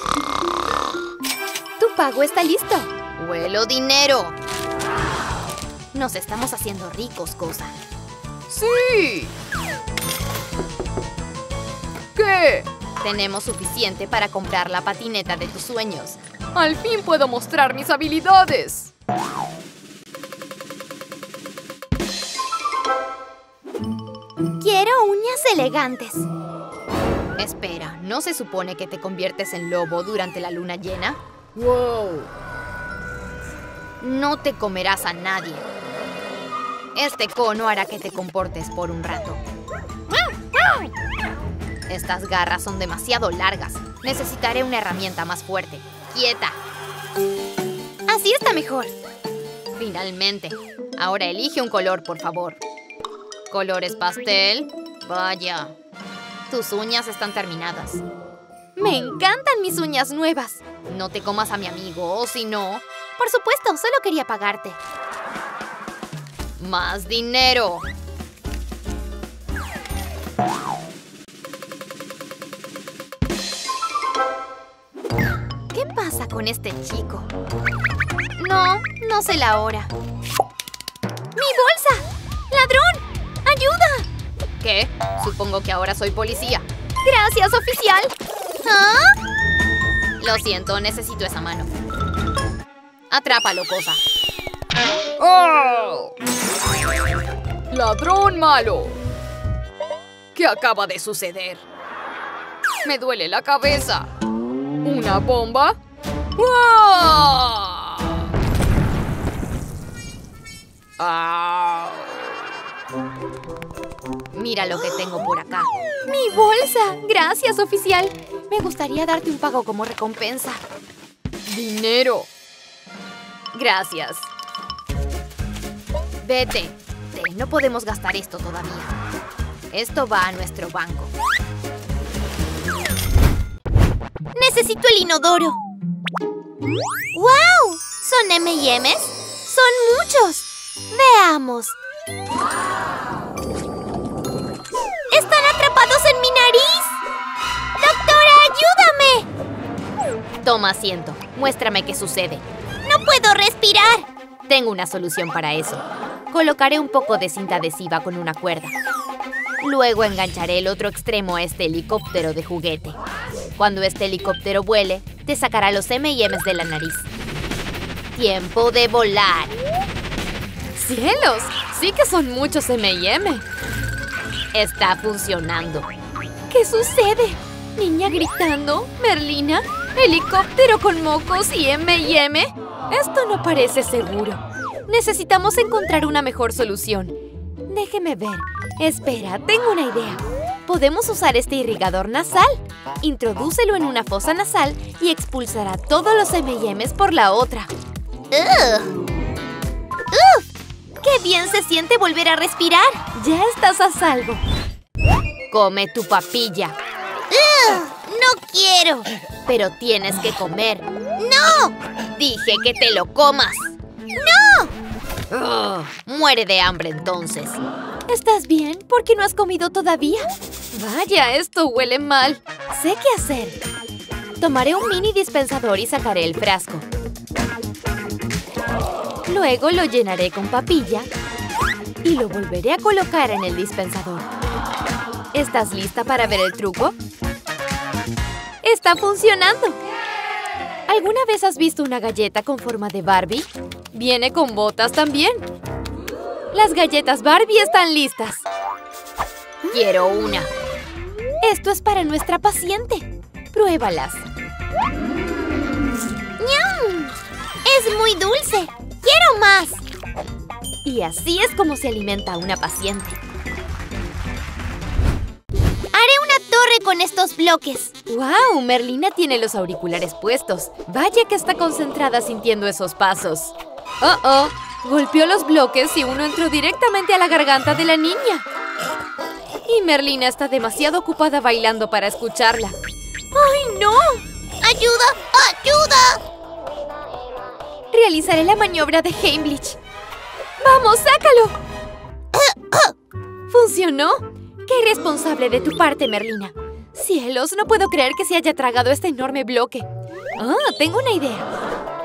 Tu pago está listo. ¡Huelo dinero! Nos estamos haciendo ricos, cosa. ¡Sí! ¿Qué? Tenemos suficiente para comprar la patineta de tus sueños. ¡Al fin puedo mostrar mis habilidades! Quiero uñas elegantes. Espera, ¿no se supone que te conviertes en lobo durante la luna llena? ¡Wow! No te comerás a nadie. Este cono hará que te comportes por un rato. Estas garras son demasiado largas. Necesitaré una herramienta más fuerte. ¡Quieta! Así está mejor. Finalmente. Ahora elige un color, por favor. ¿Colores pastel? Vaya. Tus uñas están terminadas. Me encantan mis uñas nuevas. No te comas a mi amigo, o si no... Por supuesto, solo quería pagarte. ¡Más dinero! ¿Qué pasa con este chico? No sé la hora. ¡Mi bolsa! ¡Ladrón! ¡Ayuda! ¿Qué? Supongo que ahora soy policía. ¡Gracias, oficial! ¿Ah? Lo siento, necesito esa mano. Atrápalo, cosa. ¡Oh! ¡Ladrón malo! ¿Qué acaba de suceder? Me duele la cabeza. ¿Una bomba? ¡Wow! ¡Ah! Mira lo que tengo por acá. ¡Mi bolsa! Gracias, oficial. Me gustaría darte un pago como recompensa. ¡Dinero! Gracias. Vete. No podemos gastar esto todavía. Esto va a nuestro banco. ¡Necesito el inodoro! ¡Wow! ¿Son M&M's? ¡Son muchos! ¡Veamos! ¡Están atrapados en mi nariz! ¡Doctora, ayúdame! Toma asiento. Muéstrame qué sucede. ¡No puedo respirar! Tengo una solución para eso. Colocaré un poco de cinta adhesiva con una cuerda. Luego engancharé el otro extremo a este helicóptero de juguete. Cuando este helicóptero vuele, te sacará los M&M's de la nariz. ¡Tiempo de volar! ¡Cielos! Sí que son muchos M&M. Está funcionando. ¿Qué sucede? ¿Niña gritando? ¿Merlina? ¿Helicóptero con mocos y M&M? Esto no parece seguro. Necesitamos encontrar una mejor solución. Déjeme ver. Espera, tengo una idea. Podemos usar este irrigador nasal. Introdúcelo en una fosa nasal y expulsará todos los M&M's por la otra. ¡Ugh! ¡Qué bien se siente volver a respirar! Ya estás a salvo. Come tu papilla. ¡No quiero! Pero tienes que comer. ¡No! Dije que te lo comas. ¡No! Muere de hambre entonces. ¿Estás bien? ¿Por qué no has comido todavía? Vaya, esto huele mal. Sé qué hacer. Tomaré un mini dispensador y sacaré el frasco. Luego lo llenaré con papilla y lo volveré a colocar en el dispensador. ¿Estás lista para ver el truco? ¡Está funcionando! ¿Alguna vez has visto una galleta con forma de Barbie? Viene con botas también. Las galletas Barbie están listas. Quiero una. Esto es para nuestra paciente. Pruébalas. ¡Ñam! ¡Es muy dulce! ¡Quiero más! Y así es como se alimenta una paciente. Haré una torre con estos bloques. ¡Wow! Merlina tiene los auriculares puestos. Vaya que está concentrada sintiendo esos pasos. ¡Oh! Golpeó los bloques y uno entró directamente a la garganta de la niña. Y Merlina está demasiado ocupada bailando para escucharla. ¡Ay, no! ¡Ayuda! ¡Ayuda! Realizaré la maniobra de Heimlich. ¡Vamos, sácalo! ¿Funcionó? ¡Qué irresponsable de tu parte, Merlina! ¡Cielos! No puedo creer que se haya tragado este enorme bloque. Tengo una idea.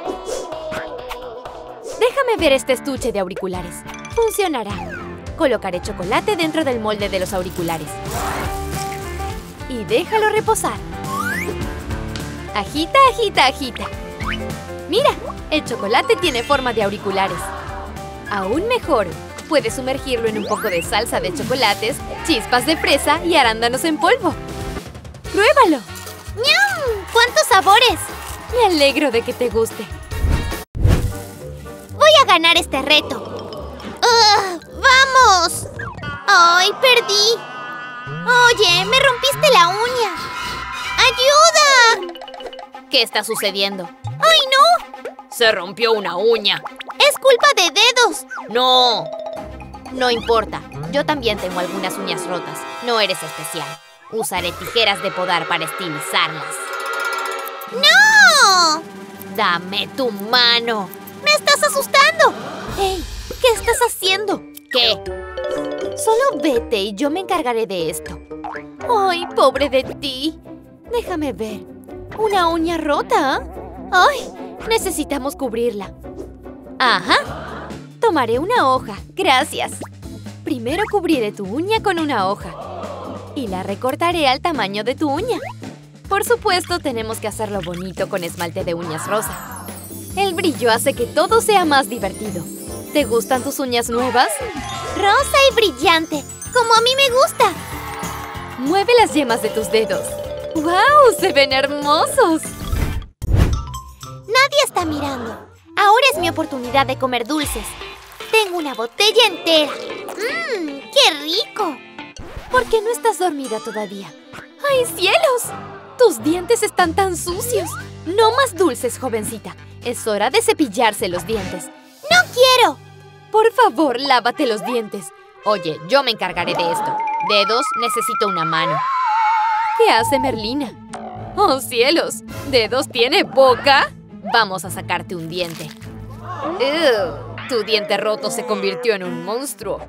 Déjame ver este estuche de auriculares. Funcionará. Colocaré chocolate dentro del molde de los auriculares. Y déjalo reposar. Agita, agita, agita. Mira, el chocolate tiene forma de auriculares. Aún mejor, puedes sumergirlo en un poco de salsa de chocolates, chispas de fresa y arándanos en polvo. ¡Pruébalo! ¡Ñam! ¡Cuántos sabores! Me alegro de que te guste. Voy a ganar este reto. ¡Vamos! ¡Ay, perdí! Oye, me rompiste la uña. ¡Ayuda! ¿Qué está sucediendo? ¡Ay, no! Se rompió una uña. ¡Es culpa de dedos! ¡No! No importa. Yo también tengo algunas uñas rotas. No eres especial. Usaré tijeras de podar para estilizarlas. ¡No! ¡Dame tu mano! ¡Me estás asustando! ¡Hey! ¿Qué estás haciendo? ¿Qué? Solo vete y yo me encargaré de esto. ¡Ay, pobre de ti! Déjame ver. ¿Una uña rota? ¡Ay! Necesitamos cubrirla. ¡Ajá! Tomaré una hoja. Gracias. Primero cubriré tu uña con una hoja. Y la recortaré al tamaño de tu uña. Por supuesto, tenemos que hacerlo bonito con esmalte de uñas rosa. El brillo hace que todo sea más divertido. ¿Te gustan tus uñas nuevas? Rosa y brillante, como a mí me gusta. Mueve las yemas de tus dedos. ¡Wow! ¡Se ven hermosos! Nadie está mirando. Ahora es mi oportunidad de comer dulces. Tengo una botella entera. ¡Qué rico! ¿Por qué no estás dormida todavía? ¡Ay, cielos! Tus dientes están tan sucios. No más dulces, jovencita. Es hora de cepillarse los dientes. ¡No quiero! Por favor, lávate los dientes. Oye, yo me encargaré de esto. Dedos, necesito una mano. ¿Qué hace Merlina? ¡Oh, cielos! ¿Dedos tiene boca? Vamos a sacarte un diente. Tu diente roto se convirtió en un monstruo.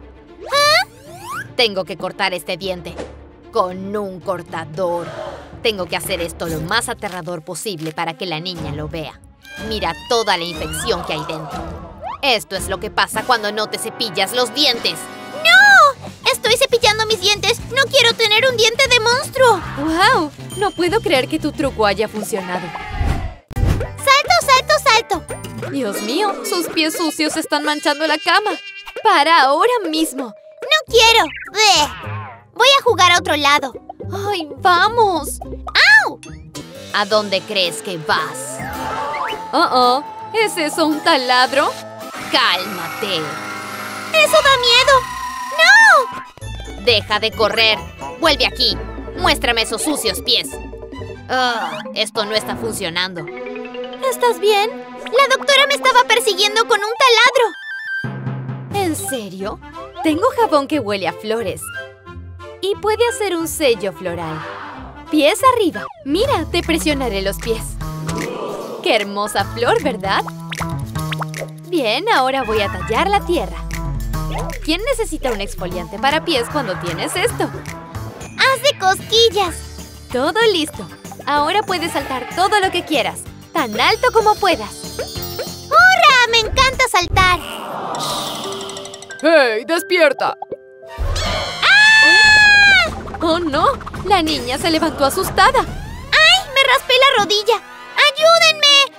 Tengo que cortar este diente con un cortador. Tengo que hacer esto lo más aterrador posible para que la niña lo vea. Mira toda la infección que hay dentro. Esto es lo que pasa cuando no te cepillas los dientes. ¡No! Estoy cepillando mis dientes. No quiero tener un diente de monstruo. ¡Wow! No puedo creer que tu truco haya funcionado. ¡Salto, salto, salto! Dios mío, sus pies sucios están manchando la cama. ¡Para ahora mismo! ¡No quiero! ¡Bleh! Voy a jugar a otro lado. ¡Ay, vamos! ¡Au! ¿A dónde crees que vas? ¿Es eso un taladro? ¡Cálmate! ¡Eso da miedo! ¡No! ¡Deja de correr! ¡Vuelve aquí! ¡Muéstrame esos sucios pies! Esto no está funcionando. ¿Estás bien? La doctora me estaba persiguiendo con un taladro. ¿En serio? Tengo jabón que huele a flores. Y puede hacer un sello floral. Pies arriba. Mira, te presionaré los pies. ¡Qué hermosa flor!, ¿verdad? Bien, ahora voy a tallar la tierra. ¿Quién necesita un exfoliante para pies cuando tienes esto? ¡Haz de cosquillas! Todo listo. Ahora puedes saltar todo lo que quieras. Tan alto como puedas. ¡Hurra! ¡Me encanta saltar! ¡Hey! ¡Despierta! ¡Oh, no! La niña se levantó asustada. ¡Ay! ¡Me raspé la rodilla! ¡Ayúdenme!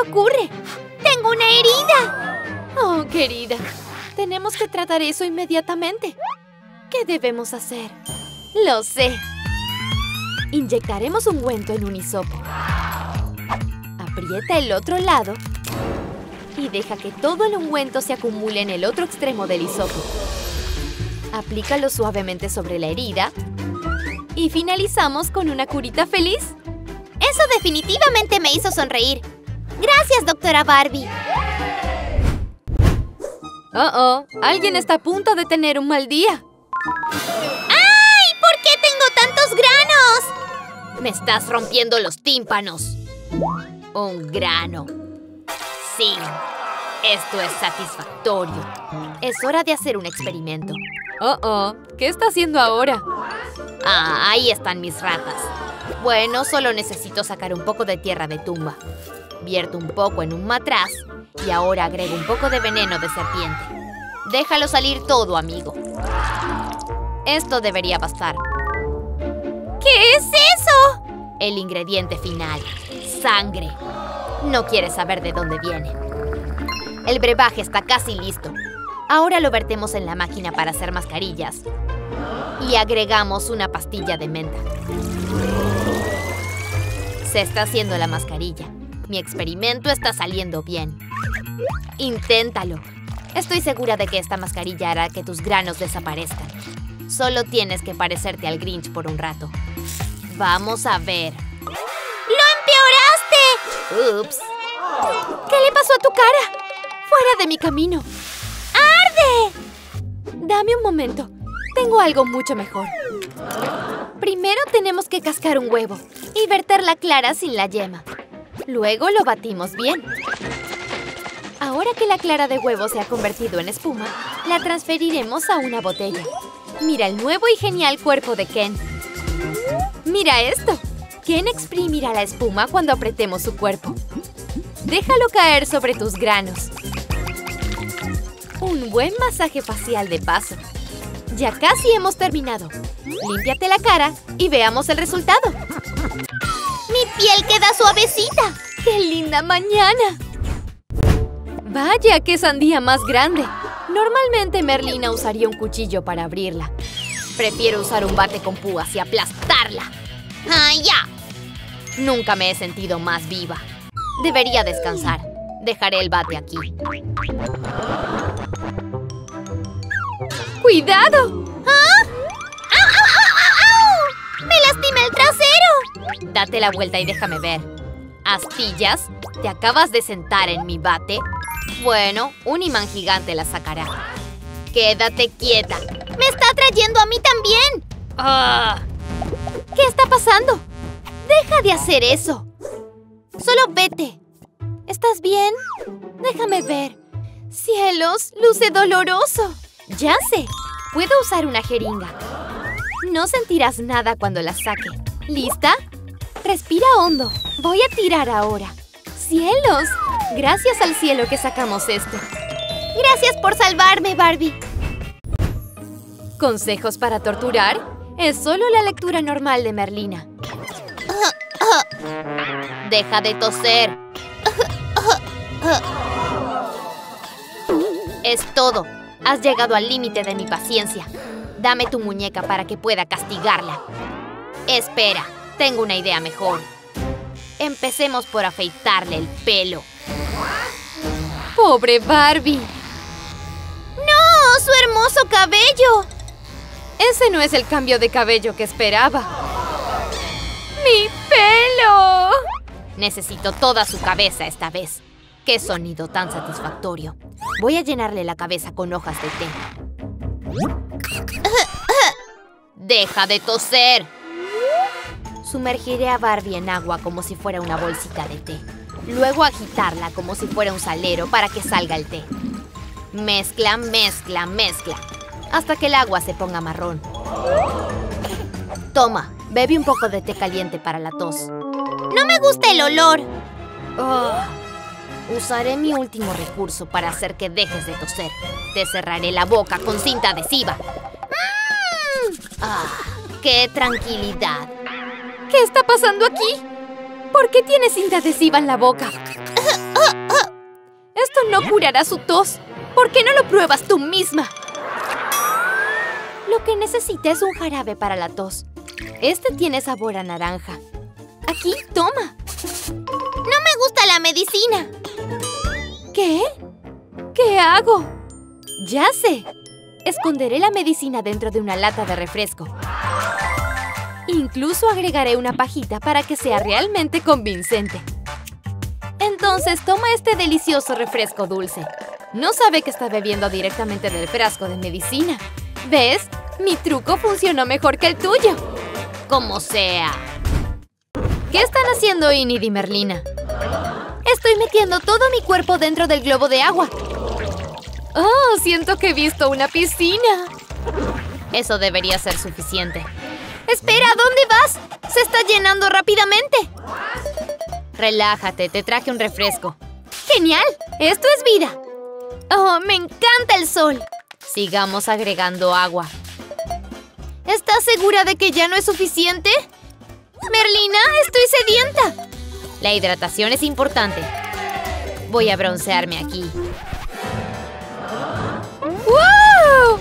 ocurre? ¡Tengo una herida! Oh, querida, tenemos que tratar eso inmediatamente. ¿Qué debemos hacer? Lo sé. Inyectaremos ungüento en un hisopo. Aprieta el otro lado y deja que todo el ungüento se acumule en el otro extremo del hisopo. Aplícalo suavemente sobre la herida y finalizamos con una curita feliz. Eso definitivamente me hizo sonreír. Gracias, doctora Barbie. Alguien está a punto de tener un mal día. ¡Ay! ¿Por qué tengo tantos granos? Me estás rompiendo los tímpanos. Un grano. Sí, esto es satisfactorio. Es hora de hacer un experimento. ¿Qué está haciendo ahora? Ah, ahí están mis ratas. Bueno, solo necesito sacar un poco de tierra de tumba. Vierto un poco en un matraz y ahora agrego un poco de veneno de serpiente. Déjalo salir todo, amigo. Esto debería bastar. ¿Qué es eso? El ingrediente final. Sangre. No quieres saber de dónde viene. El brebaje está casi listo. Ahora lo vertemos en la máquina para hacer mascarillas. Y agregamos una pastilla de menta. Se está haciendo la mascarilla. Mi experimento está saliendo bien. Inténtalo. Estoy segura de que esta mascarilla hará que tus granos desaparezcan. Solo tienes que parecerte al Grinch por un rato. Vamos a ver. ¡Lo empeoraste! ¡Ups! ¿Qué le pasó a tu cara? ¡Fuera de mi camino! ¡Arde! Dame un momento. Tengo algo mucho mejor. Primero tenemos que cascar un huevo y verter la clara sin la yema. Luego lo batimos bien. Ahora que la clara de huevo se ha convertido en espuma, la transferiremos a una botella. Mira el nuevo y genial cuerpo de Ken. ¡Mira esto! Ken exprimirá la espuma cuando apretemos su cuerpo. Déjalo caer sobre tus granos. Un buen masaje facial de paso. Ya casi hemos terminado. Límpiate la cara y veamos el resultado. ¡Mi piel queda suavecita! ¡Qué linda mañana! ¡Vaya, qué sandía más grande! Normalmente Merlina usaría un cuchillo para abrirla. Prefiero usar un bate con púas y aplastarla. ¡Ay, ya! Nunca me he sentido más viva. Debería descansar. Dejaré el bate aquí. ¡Cuidado! ¿Ah? ¡Au, au, au, au! ¡Me lastimé el trasero! Date la vuelta y déjame ver. ¿Astillas? ¿Te acabas de sentar en mi bate? Bueno, un imán gigante la sacará. Quédate quieta. ¡Me está atrayendo a mí también! ¡Ah! ¿Qué está pasando? ¡Deja de hacer eso! Solo vete. ¿Estás bien? Déjame ver. ¡Cielos! ¡Luce doloroso! Ya sé. Puedo usar una jeringa. No sentirás nada cuando la saque. ¿Lista? Respira hondo. Voy a tirar ahora. ¡Cielos! Gracias al cielo que sacamos esto. Gracias por salvarme, Barbie. ¿Consejos para torturar? Es solo la lectura normal de Merlina. Deja de toser. Es todo. Has llegado al límite de mi paciencia. Dame tu muñeca para que pueda castigarla. Espera, tengo una idea mejor. Empecemos por afeitarle el pelo. ¡Pobre Barbie! ¡No! ¡Su hermoso cabello! Ese no es el cambio de cabello que esperaba. ¡Mi pelo! Necesito toda su cabeza esta vez. ¡Qué sonido tan satisfactorio! Voy a llenarle la cabeza con hojas de té. ¡Deja de toser! Sumergiré a Barbie en agua como si fuera una bolsita de té. Luego agitarla como si fuera un salero para que salga el té. Mezcla, mezcla, mezcla, hasta que el agua se ponga marrón. Toma, bebe un poco de té caliente para la tos. ¡No me gusta el olor! Usaré mi último recurso para hacer que dejes de toser. Te cerraré la boca con cinta adhesiva. ¡Qué tranquilidad! ¿Qué está pasando aquí? ¿Por qué tienes cinta adhesiva en la boca? Esto no curará su tos. ¿Por qué no lo pruebas tú misma? Lo que necesita es un jarabe para la tos. Este tiene sabor a naranja. Aquí, toma. No me gusta la medicina. ¿Qué? ¿Qué hago? Ya sé. Esconderé la medicina dentro de una lata de refresco. Incluso agregaré una pajita para que sea realmente convincente. Entonces toma este delicioso refresco dulce. No sabe que está bebiendo directamente del frasco de medicina. ¿Ves? Mi truco funcionó mejor que el tuyo. Como sea. ¿Qué están haciendo Enid y Merlina? Estoy metiendo todo mi cuerpo dentro del globo de agua. ¡Oh! Siento que he visto una piscina. Eso debería ser suficiente. ¡Espera! ¿Dónde vas? ¡Se está llenando rápidamente! Relájate, te traje un refresco. ¡Genial! ¡Esto es vida! ¡Oh, me encanta el sol! Sigamos agregando agua. ¿Estás segura de que ya no es suficiente? Merlina, estoy sedienta. La hidratación es importante. Voy a broncearme aquí. ¡Wow!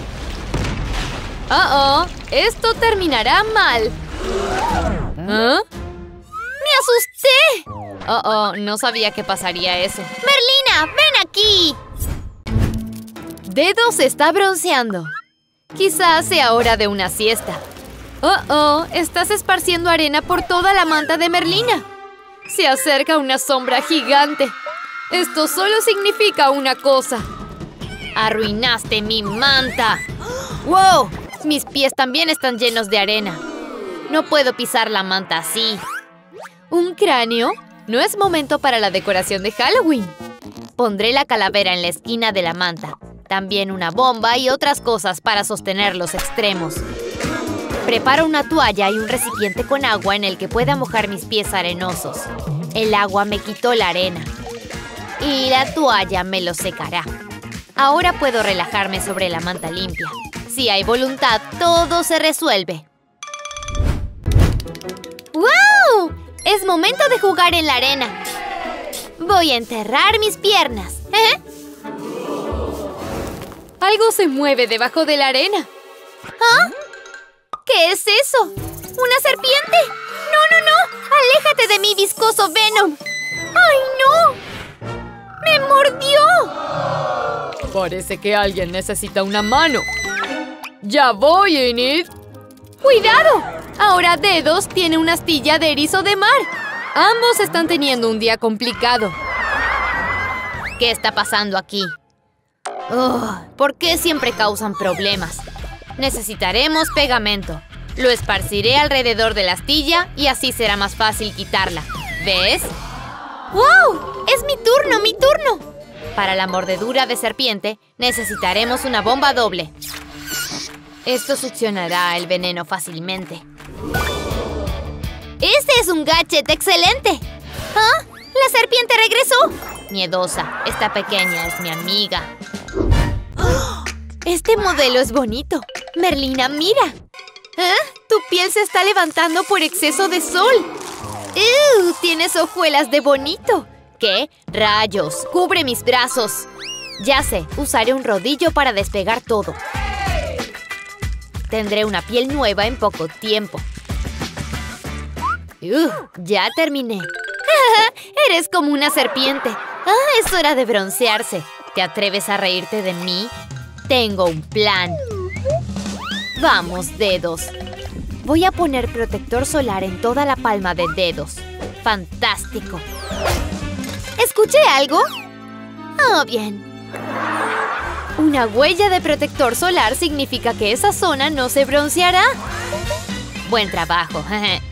¡Oh! Esto terminará mal. ¿Ah? ¡Me asusté! ¡Oh! No sabía que pasaría eso. Merlina, ven aquí. Dedos se está bronceando. Quizás sea hora de una siesta. ¡Oh! Estás esparciendo arena por toda la manta de Merlina. Se acerca una sombra gigante. Esto solo significa una cosa. ¡Arruinaste mi manta! ¡Wow! Mis pies también están llenos de arena. No puedo pisar la manta así. ¿Un cráneo? No es momento para la decoración de Halloween. Pondré la calavera en la esquina de la manta. También una bomba y otras cosas para sostener los extremos. Preparo una toalla y un recipiente con agua en el que pueda mojar mis pies arenosos. El agua me quitó la arena. Y la toalla me lo secará. Ahora puedo relajarme sobre la manta limpia. Si hay voluntad, todo se resuelve. ¡Wow! Es momento de jugar en la arena. Voy a enterrar mis piernas. Algo se mueve debajo de la arena. ¿Ah? ¿Qué es eso? ¿Una serpiente? ¡No! ¡Aléjate de mi viscoso Venom! ¡Ay, no! ¡Me mordió! Parece que alguien necesita una mano. ¡Ya voy, Enid! ¡Cuidado! Ahora Dedos tiene una astilla de erizo de mar. Ambos están teniendo un día complicado. ¿Qué está pasando aquí? ¿Por qué siempre causan problemas? Necesitaremos pegamento. Lo esparciré alrededor de la astilla y así será más fácil quitarla. ¿Ves? ¡Wow! ¡Es mi turno, mi turno! Para la mordedura de serpiente, necesitaremos una bomba doble. Esto succionará el veneno fácilmente. ¡Ese es un gadget excelente! ¿Ah? ¡La serpiente regresó! Miedosa, esta pequeña es mi amiga. Este modelo es bonito. Merlina, mira. ¿Ah? Tu piel se está levantando por exceso de sol. Tienes hojuelas de bonito. ¿Qué? ¡Rayos! ¡Cubre mis brazos! Ya sé, usaré un rodillo para despegar todo. Tendré una piel nueva en poco tiempo. Ya terminé. Eres como una serpiente. Es hora de broncearse. ¿Te atreves a reírte de mí? Tengo un plan. Vamos, Dedos. Voy a poner protector solar en toda la palma de Dedos. ¡Fantástico! ¿Escuché algo? Oh, bien. Una huella de protector solar significa que esa zona no se bronceará. Buen trabajo.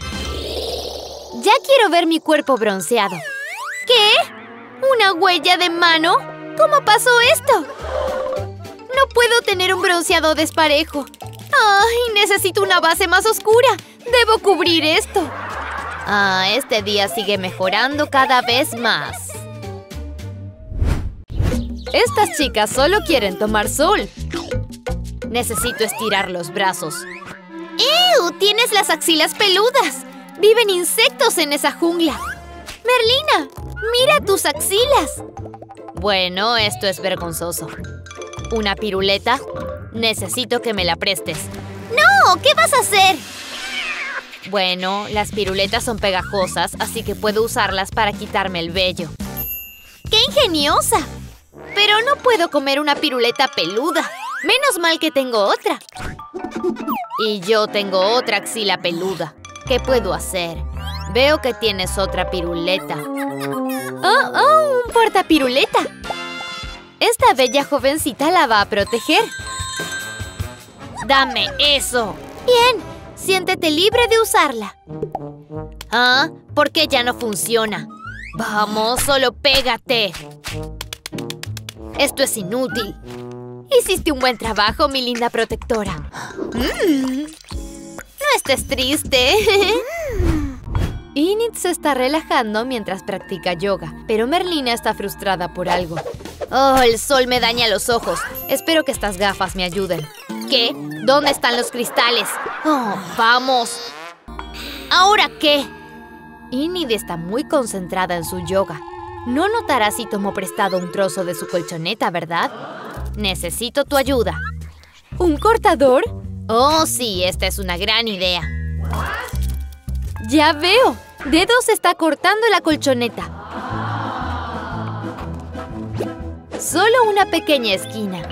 Ya quiero ver mi cuerpo bronceado. ¿Qué? ¿Una huella de mano? ¿Cómo pasó esto? No puedo tener un bronceado desparejo. ¡Ay! Necesito una base más oscura. Debo cubrir esto. Este día sigue mejorando cada vez más. Estas chicas solo quieren tomar sol. Necesito estirar los brazos. ¡Ew! Tienes las axilas peludas. Viven insectos en esa jungla. Merlina, ¡Mira tus axilas! Bueno, esto es vergonzoso. ¿Una piruleta? Necesito que me la prestes. ¡No! ¿Qué vas a hacer? Bueno, las piruletas son pegajosas, así que puedo usarlas para quitarme el vello. ¡Qué ingeniosa! Pero no puedo comer una piruleta peluda. Menos mal que tengo otra. Y yo tengo otra axila peluda. ¿Qué puedo hacer? Veo que tienes otra piruleta. ¡Oh, un portapiruleta! Esta bella jovencita la va a proteger. ¡Dame eso! Bien, siéntete libre de usarla. ¿Ah? ¿Por qué ya no funciona? Vamos, solo pégate. Esto es inútil. Hiciste un buen trabajo, mi linda protectora. No estés triste. Enid se está relajando mientras practica yoga, pero Merlina está frustrada por algo. Oh, el sol me daña los ojos. Espero que estas gafas me ayuden. ¿Qué? ¿Dónde están los cristales? Oh, vamos. ¿Ahora qué? Enid está muy concentrada en su yoga. No notará si tomó prestado un trozo de su colchoneta, ¿verdad? Necesito tu ayuda. ¿Un cortador? Oh, sí, esta es una gran idea. ¡Ya veo! Dedos está cortando la colchoneta. Solo una pequeña esquina.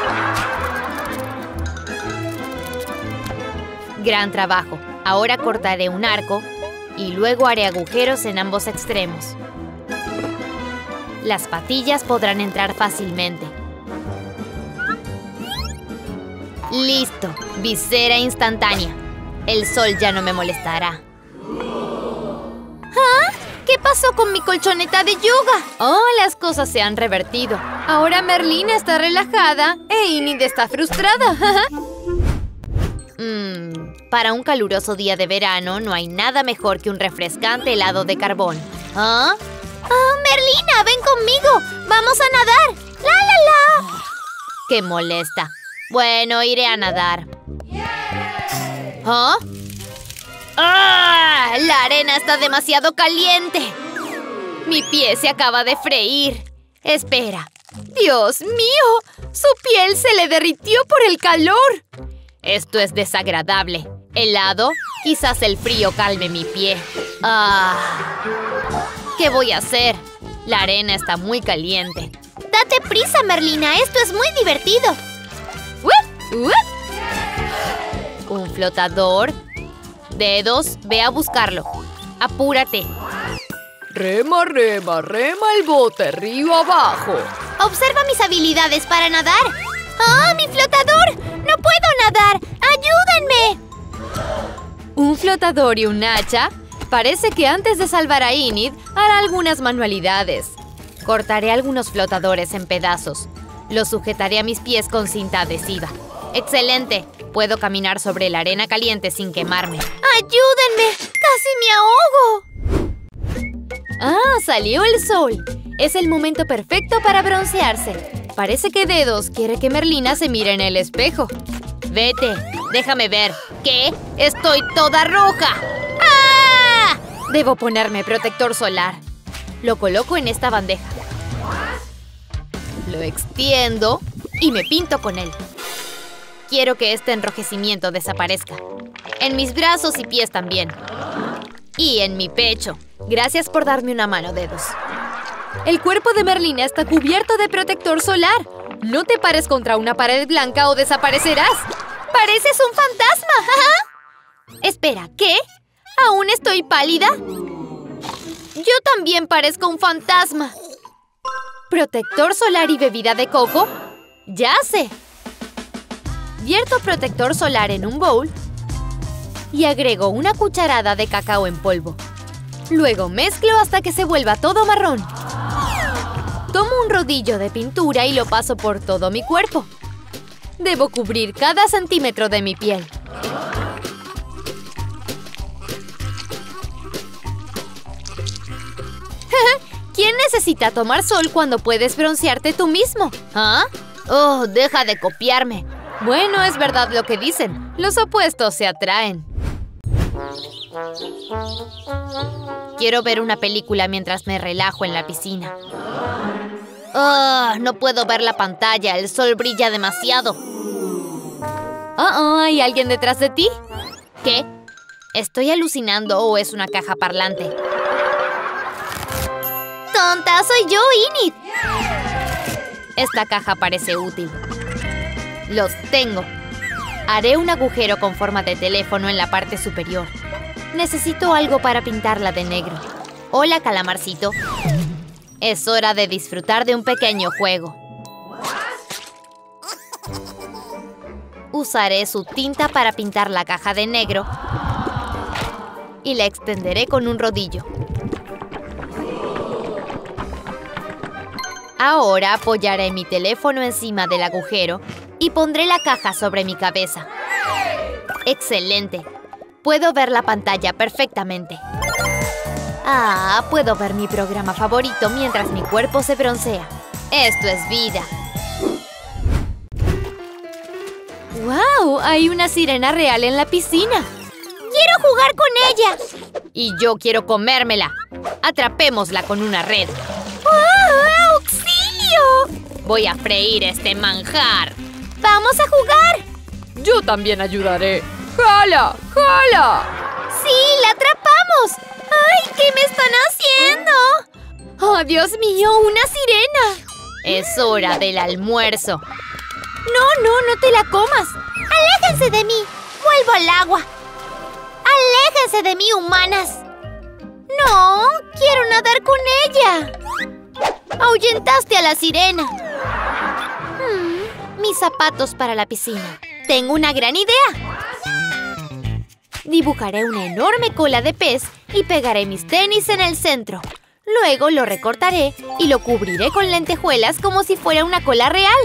Gran trabajo. Ahora cortaré un arco y luego haré agujeros en ambos extremos. Las patillas podrán entrar fácilmente. ¡Listo! Visera instantánea. El sol ya no me molestará. ¿Qué pasó con mi colchoneta de yoga? Oh, las cosas se han revertido. Ahora Merlina está relajada e Enid está frustrada. Para un caluroso día de verano no hay nada mejor que un refrescante helado de carbón. ¿Ah? ¡Oh, Merlina, ven conmigo! ¡Vamos a nadar! ¡La, la, la! ¡Qué molesta! Bueno, iré a nadar. ¿Ah? ¡Ah! ¡La arena está demasiado caliente! Mi pie se acaba de freír. Espera. ¡Dios mío! ¡Su piel se le derritió por el calor! Esto es desagradable. ¿Helado? Quizás el frío calme mi pie. ¿Qué voy a hacer? La arena está muy caliente. ¡Date prisa, Merlina! ¡Esto es muy divertido! ¿Un flotador? Dedos, ve a buscarlo. ¡Apúrate! Rema, rema, rema el bote río abajo. Observa mis habilidades para nadar. ¡Oh, mi flotador! ¡No puedo nadar! ¡Ayúdenme! ¿Un flotador y un hacha? Parece que antes de salvar a Enid, hará algunas manualidades. Cortaré algunos flotadores en pedazos. Los sujetaré a mis pies con cinta adhesiva. ¡Excelente! Puedo caminar sobre la arena caliente sin quemarme. ¡Ayúdenme! ¡Casi me ahogo! ¡Ah! ¡Salió el sol! Es el momento perfecto para broncearse. Parece que Dedos quiere que Merlina se mire en el espejo. Vete, déjame ver. ¿Qué? ¡Estoy toda roja! ¡Ah! Debo ponerme protector solar. Lo coloco en esta bandeja. Lo extiendo y me pinto con él. Quiero que este enrojecimiento desaparezca. En mis brazos y pies también. Y en mi pecho. Gracias por darme una mano, Dedos. El cuerpo de Merlina está cubierto de protector solar. No te pares contra una pared blanca o desaparecerás. ¡Pareces un fantasma! Espera, ¿qué? ¿Aún estoy pálida? Yo también parezco un fantasma. ¿Protector solar y bebida de coco? ¡Ya sé! Vierto protector solar en un bowl y agrego una cucharada de cacao en polvo. Luego mezclo hasta que se vuelva todo marrón. Tomo un rodillo de pintura y lo paso por todo mi cuerpo. Debo cubrir cada centímetro de mi piel. ¿Quién necesita tomar sol cuando puedes broncearte tú mismo? ¿Ah? Oh, deja de copiarme. Bueno, es verdad lo que dicen. Los opuestos se atraen. Quiero ver una película mientras me relajo en la piscina. No puedo ver la pantalla, el sol brilla demasiado. ¿Hay alguien detrás de ti? ¿Qué? ¿Estoy alucinando o es una caja parlante? ¡Tonta! ¡Soy yo, Enid! Esta caja parece útil. Lo tengo. Haré un agujero con forma de teléfono en la parte superior. Necesito algo para pintarla de negro. Hola, calamarcito. Es hora de disfrutar de un pequeño juego. Usaré su tinta para pintar la caja de negro y la extenderé con un rodillo. Ahora apoyaré mi teléfono encima del agujero y pondré la caja sobre mi cabeza. ¡Excelente! Puedo ver la pantalla perfectamente. Puedo ver mi programa favorito mientras mi cuerpo se broncea. ¡Esto es vida! ¡Wow! Hay una sirena real en la piscina. ¡Quiero jugar con ella! Y yo quiero comérmela. Atrapémosla con una red. ¡Auxilio! Voy a freír este manjar. ¡Vamos a jugar! Yo también ayudaré. ¡Jala! ¡Jala! ¡Sí! ¡La atrapamos! ¡Ay! ¿Qué me están haciendo? ¡Oh, Dios mío! ¡Una sirena! Es hora del almuerzo. No te la comas. ¡Aléjense de mí! ¡Vuelvo al agua! ¡Aléjense de mí, humanas! ¡No! ¡Quiero nadar con ella! ¡Ahuyentaste a la sirena! Mis zapatos para la piscina. ¡Tengo una gran idea! Dibujaré una enorme cola de pez y pegaré mis tenis en el centro. Luego lo recortaré y lo cubriré con lentejuelas como si fuera una cola real.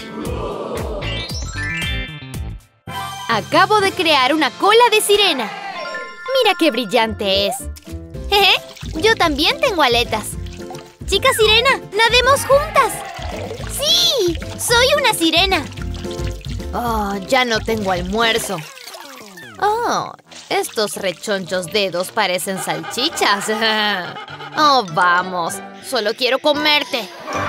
Acabo de crear una cola de sirena. ¡Mira qué brillante es! Yo también tengo aletas. ¡Chica sirena, nademos juntas! ¡Sí! ¡Soy una sirena! Ya no tengo almuerzo. Estos rechonchos dedos parecen salchichas. Vamos, solo quiero comerte.